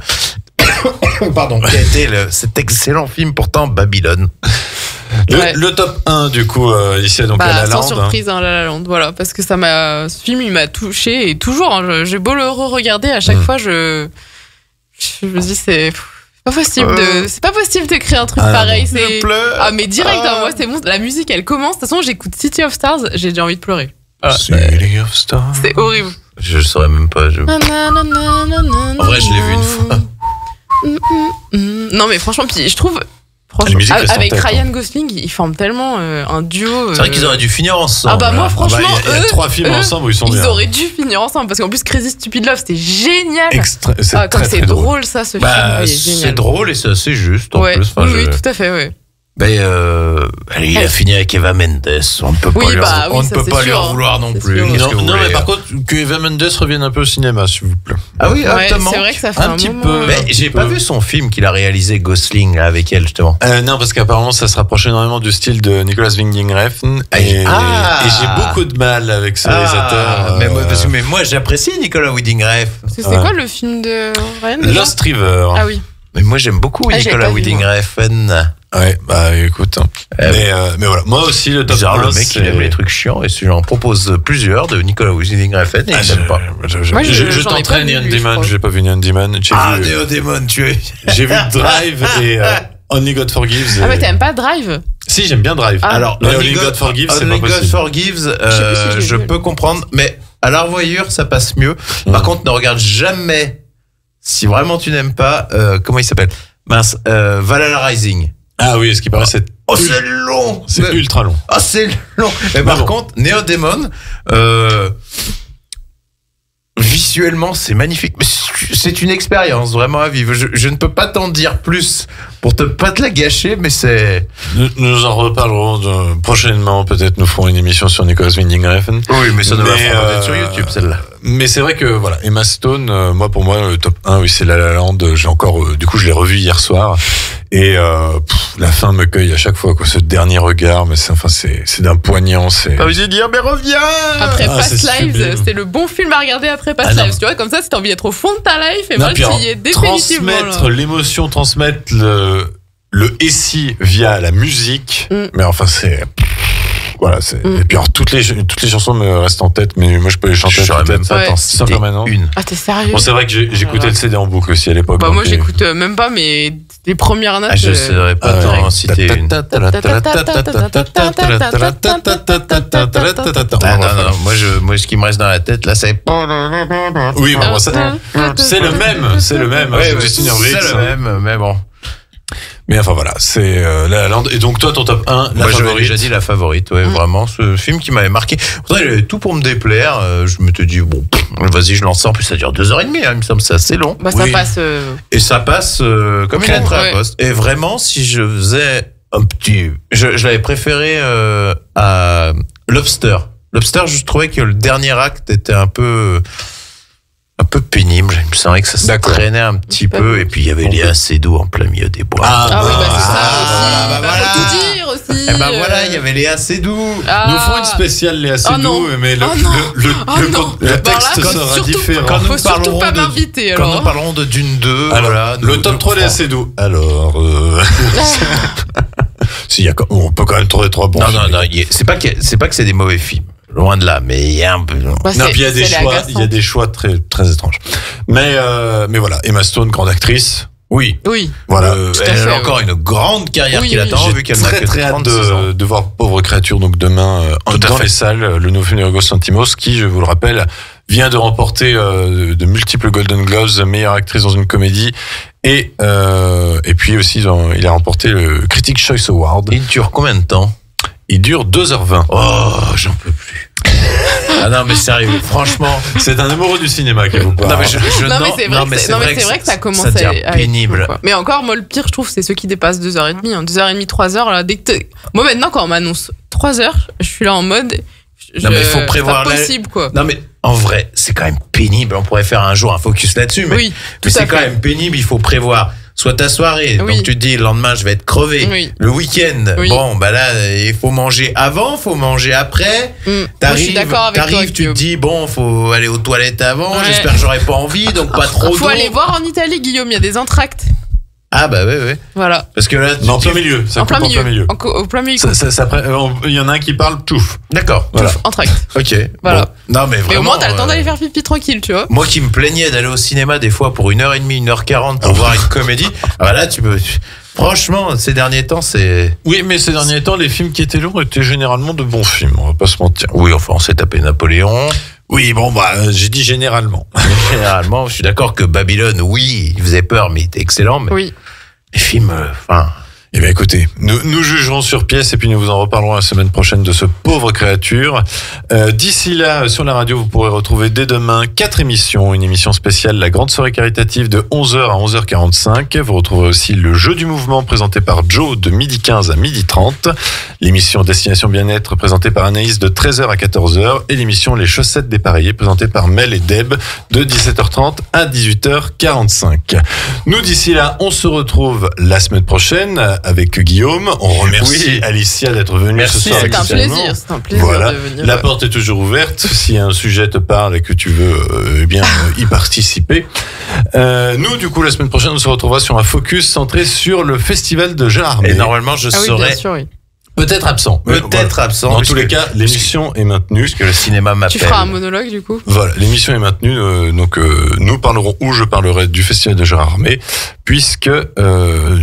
Pardon, qui a été le- cet excellent film pourtant Babylone. Le, Ouais. le top un, du coup, euh, ici, donc Bah, La La sans Land. surprise, hein, La La Land, voilà, parce que ça m'a, ce film, il m'a touché et toujours, hein, je- j'ai beau le re-regarder, à chaque Mm. fois, je, je me dis, c'est c'est pas possible Euh. de, c'est pas possible de créer un truc Ah, pareil, Je c'est, pleure. ah, mais direct, Ah. hein, moi, c'est bon, la musique, elle commence, de toute façon, j'écoute City of Stars, j'ai déjà envie de pleurer. City of Stars. C'est horrible. Je saurais même pas. Je... En vrai, je l'ai vu une fois. Non, mais franchement, puis je trouve, La franchement, musique reste en avec tête, Ryan Gosling, ils forment tellement euh, un duo. C'est vrai euh, qu'ils auraient dû finir ensemble. Ah bah moi là. franchement Ah bah, il y a- il y a eux, trois films eux, ensemble où ils sont ils bien. auraient dû finir ensemble parce qu'en plus Crazy Stupid Love c'était génial. Extra- c'est Ah, comme très, c'est très drôle. drôle. ça ce Bah, film, il est c'est génial. drôle et c'est assez juste en Ouais, plus. Enfin, oui, je- oui, tout à fait, ouais. Mais euh, allez, il a Ouais. fini avec Eva Mendes. On ne peut pas, Oui, lui, en- bah oui, on ne ça, peut c'est pas lui sûr, en hein. vouloir non C'est plus. sûr. Qu'est-ce Non, que vous non, voulez mais par contre, que Eva Mendes revienne un peu au cinéma, s'il vous plaît. Ah oui, Ouais, exactement. c'est vrai que ça fait Un un, petit moment. peu. Mais un petit j'ai pas peu. vu son film qu'il a réalisé Gosling là, avec elle justement. Euh, non, parce qu'apparemment, ça se rapproche énormément du style de Nicolas Winding Refn. Et, Ah. et j'ai beaucoup de mal avec ce réalisateur. mais, euh, moi, parce que- mais moi j'apprécie Nicolas Winding Refn. C'est c'est Ouais. quoi le film de Ryan déjà Lost River. Ah oui. Mais moi j'aime beaucoup Ah, j'ai Nicolas pas vu, Winding moi. Refn. Ouais, bah écoute. hein. Euh, mais, euh, mais voilà, moi aussi, le top Bizarre, un, le mec c'est- il aime les trucs chiants et si j'en propose plusieurs de Nicolas Winding Refn, il Ah, je, n'aime pas. je, je, Moi, je, je- je j'en ai tenterai pas vu, Neon lui, je Demon, crois. j'ai pas vu Neon Demon. J'ai Ah, vu, Neo Demon, tu es. j'ai vu Drive et euh, Only God Forgives. Ah et- ouais, t'aimes pas Drive? Si, j'aime bien Drive. Ah. Alors, Mais Only God Forgives, c'est Only pas God possible. Forgives, Je sais plus si euh, je l'ai je vu, peux comprendre, mais à la revoyure, ça passe mieux. Mm. Par contre, ne regarde jamais, si vraiment tu n'aimes pas, euh, comment il s'appelle? Mince, euh, Valhalla Rising. Ah oui, ce qui paraît, c'est Oh, c'est long. C'est Mais- ultra long. Ah, c'est long. Mais par bon. contre, Néodémon, euh, visuellement, c'est magnifique. Mais c'est une expérience vraiment à vivre. Je, je ne peux pas t'en dire plus pour te pas te la gâcher, mais c'est. Nous, nous en reparlerons de- prochainement. Peut-être nous ferons une émission sur Nicolas Winding Refn. Oui, mais ça devrait Mais, être euh, sur YouTube, celle-là. Mais c'est vrai que voilà, Emma Stone, euh, moi pour moi le top un, oui, c'est La La Land. J'ai encore, euh, du coup, je l'ai revu hier soir et euh, pff, la fin me cueille à chaque fois. Quoi, ce dernier regard, mais c'est enfin c'est c'est d'un poignant. C'est. Pas osé dire, mais reviens. Après Ah, Past c'est Lives, sublime. c'était le bon film à regarder après Past Ah, non. Lives. Tu vois, comme ça, si t'as envie d'être au fond de ta life, et Non, moi, puis alors, j'y ai définitivement. transmettre là. l'émotion, transmettre le le essie via la musique. Mm. Mais enfin c'est. Voilà, c'est. Mm. Et puis alors toutes les toutes les chansons me restent en tête, mais moi je peux les chanter. Je saurais toutes même pas Ouais. t'en sans citer permanent. une. Ah, t'es sérieux? Bon, c'est vrai que j'ai- j'écoutais le C D en boucle aussi à l'époque. Bah, donc, moi, euh, j'écoute euh, même pas, mais les premières notes. Ah, je euh, saurais pas Ah, t'en ouais. citer une. Ah, non, non, non, moi, je, moi, ce qui me reste dans la tête, là, c'est. Oui, bah, moi, ça, c'est le même, c'est le même. Ouais, hein, ouais, Justin c'est Hurwitz. le même, mais bon. Mais enfin voilà, c'est euh, La La Land. Et donc toi, ton top un, la Moi, j'avais favorite. déjà dit la favorite, ouais, Mm. vraiment, ce film qui m'avait marqué. Pourtant, il avait tout pour me déplaire. euh, je m'étais dit, bon, pff, vas-y, je lance ça. En plus, ça dure deux heures et demie, hein, il me semble, c'est assez long. Bah, ça Oui. passe. euh, Et ça passe euh, comme une Crème, lettre à la ouais. poste. Et vraiment, si je faisais un petit... Je, je l'avais préféré euh, à Lobster. Lobster, je trouvais que le dernier acte était un peu... un peu pénible. Il me semblait que ça se D'accord. traînait un petit Pas peu. bon. Et puis, il y avait Léa Seydoux en plein milieu des bois. Ah, Ah, oui, bah, c'est Ah, ça aussi. bah, Bah, voilà. faut tout dire aussi. Et ben voilà, euh, il y avait Léa Seydoux. ah. Nous ferons une spéciale Léa Oh non. Seydoux, mais le, Oh non. le, le, Oh le, non. le Bah, texte alors là, sera surtout- différent. Quand nous Faut surtout parlerons pas de- m'inviter, Quand alors. nous parlerons de Dune deux, Alors, voilà. le nous- top nous trois Léa ferons- Seydoux. Alors, euh... si, y a, on peut quand même trouver trois bons. Non, films. non, non, il y a- c'est pas que c'est pas que c'est des mauvais films. Loin de là, mais il y a un peu. Bah, Non, c'est- puis il y a des c'est choix, agaçant. il y a des choix très, très étranges. Mais, euh, mais voilà, Emma Stone, grande actrice. Oui. Oui. Voilà. Euh, Tout à elle fait, a encore ouais. une grande carrière Oui, qui oui. l'attend, J'ai vu qu'elle n'a très que très hâte trente-six ans. de, de voir Pauvre Créature donc demain euh, Tout à dans fait. les salles, le nouveau film de Yorgos Lanthimos qui, je vous le rappelle, vient de remporter euh, de multiples Golden Globes, meilleure actrice dans une comédie et euh, et puis aussi dans- il a remporté le Critics' Choice Award. Il dure combien de temps? Il dure deux heures vingt. Oh, j'en peux plus. Ah non, mais sérieux, franchement. C'est un amoureux du cinéma qui vous parle. Non, mais je, je- Non, mais c'est vrai, que c'est- non, mais c'est vrai que ça commence ça devient à, à être pénible. fou, quoi. Mais encore, moi, le pire, je trouve, c'est ceux qui dépassent deux heures trente. Hein. deux heures trente, trois heures, là, dès que t'es- moi, maintenant, quand on m'annonce trois heures, je suis là en mode. Je... Non, mais il faut prévoir C'est la- pas possible, quoi. Non, mais en vrai, c'est quand même pénible. On pourrait faire un jour un focus là-dessus, mais, Oui, tout mais à c'est quand fait. même pénible. Il faut prévoir soit ta soirée, Oui. donc tu te dis le lendemain je vais être crevé. Oui. Le week-end, Oui. bon, bah là, il faut manger avant, faut manger après. Mm. Moi, je suis T'arrives, d'accord avec toi. t'arrives, tu te Guillaume. dis bon, faut aller aux toilettes avant. Ouais. J'espère que j'aurai pas envie, donc pas trop Faut d'eau. aller voir en Italie, Guillaume, il y a des entractes. Ah bah ouais, ouais. Voilà. Parce que là, tu Non, en tu- plein milieu. Ça En plein coupe milieu. en plein milieu. En co- au plein milieu. Ça, ça, ça prend- euh, il y en a un qui parle, touffe. D'accord. Voilà. Entracte. Ok. Voilà. Bon. Non mais vraiment. Mais au moins, t'as le temps euh, d'aller faire pipi tranquille, tu vois. Moi qui me plaignais d'aller au cinéma des fois pour une heure et demie, une heure quarante pour voir une comédie. Ah bah là, tu peux. tu- Franchement, ces derniers temps, c'est. Oui, mais ces derniers temps, les films qui étaient longs étaient généralement de bons films, on va pas se mentir. Oui, enfin, on s'est tapé Napoléon. Oui, bon, bah, euh, j'ai dit généralement. Généralement, je suis d'accord que Babylone, oui, il faisait peur, mais il était excellent. Mais Oui. les films, euh, enfin. Eh bien, écoutez, nous, nous jugerons sur pièce et puis nous vous en reparlerons la semaine prochaine de ce pauvre créature. Euh, D'ici là, sur la radio, vous pourrez retrouver dès demain quatre émissions. Une émission spéciale, la grande soirée caritative de onze heures à onze heures quarante-cinq. Vous retrouverez aussi le jeu du mouvement présenté par Joe de midi quinze à midi trente. L'émission Destination Bien-être présentée par Anaïs de treize heures à quatorze heures. Et l'émission Les chaussettes dépareillées présentée par Mel et Deb de dix-sept heures trente à dix-huit heures quarante-cinq. Nous, d'ici là, on se retrouve la semaine prochaine avec Guillaume. On remercie Oui. Alicia d'être venue Merci, ce soir. C'est un exceptionnellement. plaisir, c'est un plaisir Voilà. de venir. La porte est toujours ouverte. Si un sujet te parle et que tu veux euh, eh bien euh, y participer. Euh, nous, du coup, la semaine prochaine, on se retrouvera sur un focus centré sur le festival de Gérard Armé. Et normalement, je Ah oui, serai bien sûr, oui. Peut-être absent. Mais peut-être voilà. absent. Dans puisque- tous les cas, l'émission est maintenue. Puisque le cinéma m'appelle. Tu feras un monologue, du coup. Voilà, l'émission est maintenue. euh, donc, euh, nous parlerons ou je parlerai du festival de Gérard Armé, puisque euh,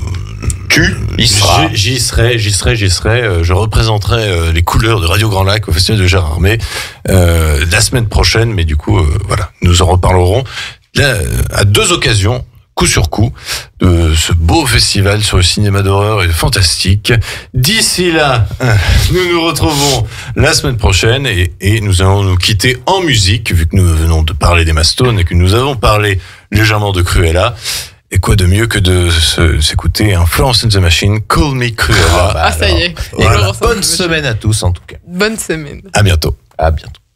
Tu y seras. J'y j'y serai, j'y serai, j'y serai. euh, je représenterai euh, les couleurs de Radio Grand Lac au festival de Gérard Armé euh, la semaine prochaine. Mais du coup, euh, voilà, nous en reparlerons là, euh, à deux occasions. coup sur coup de ce beau festival sur le cinéma d'horreur est fantastique. D'ici là, nous nous retrouvons la semaine prochaine et, et nous allons nous quitter en musique vu que nous venons de parler des Mastones et que nous avons parlé légèrement de Cruella. Et quoi de mieux que de se, s'écouter un Florence and the Machine, Call Me Cruella. Ah, ça y est. Voilà. Bonne semaine à tous en tout cas. Bonne semaine. À bientôt. À bientôt.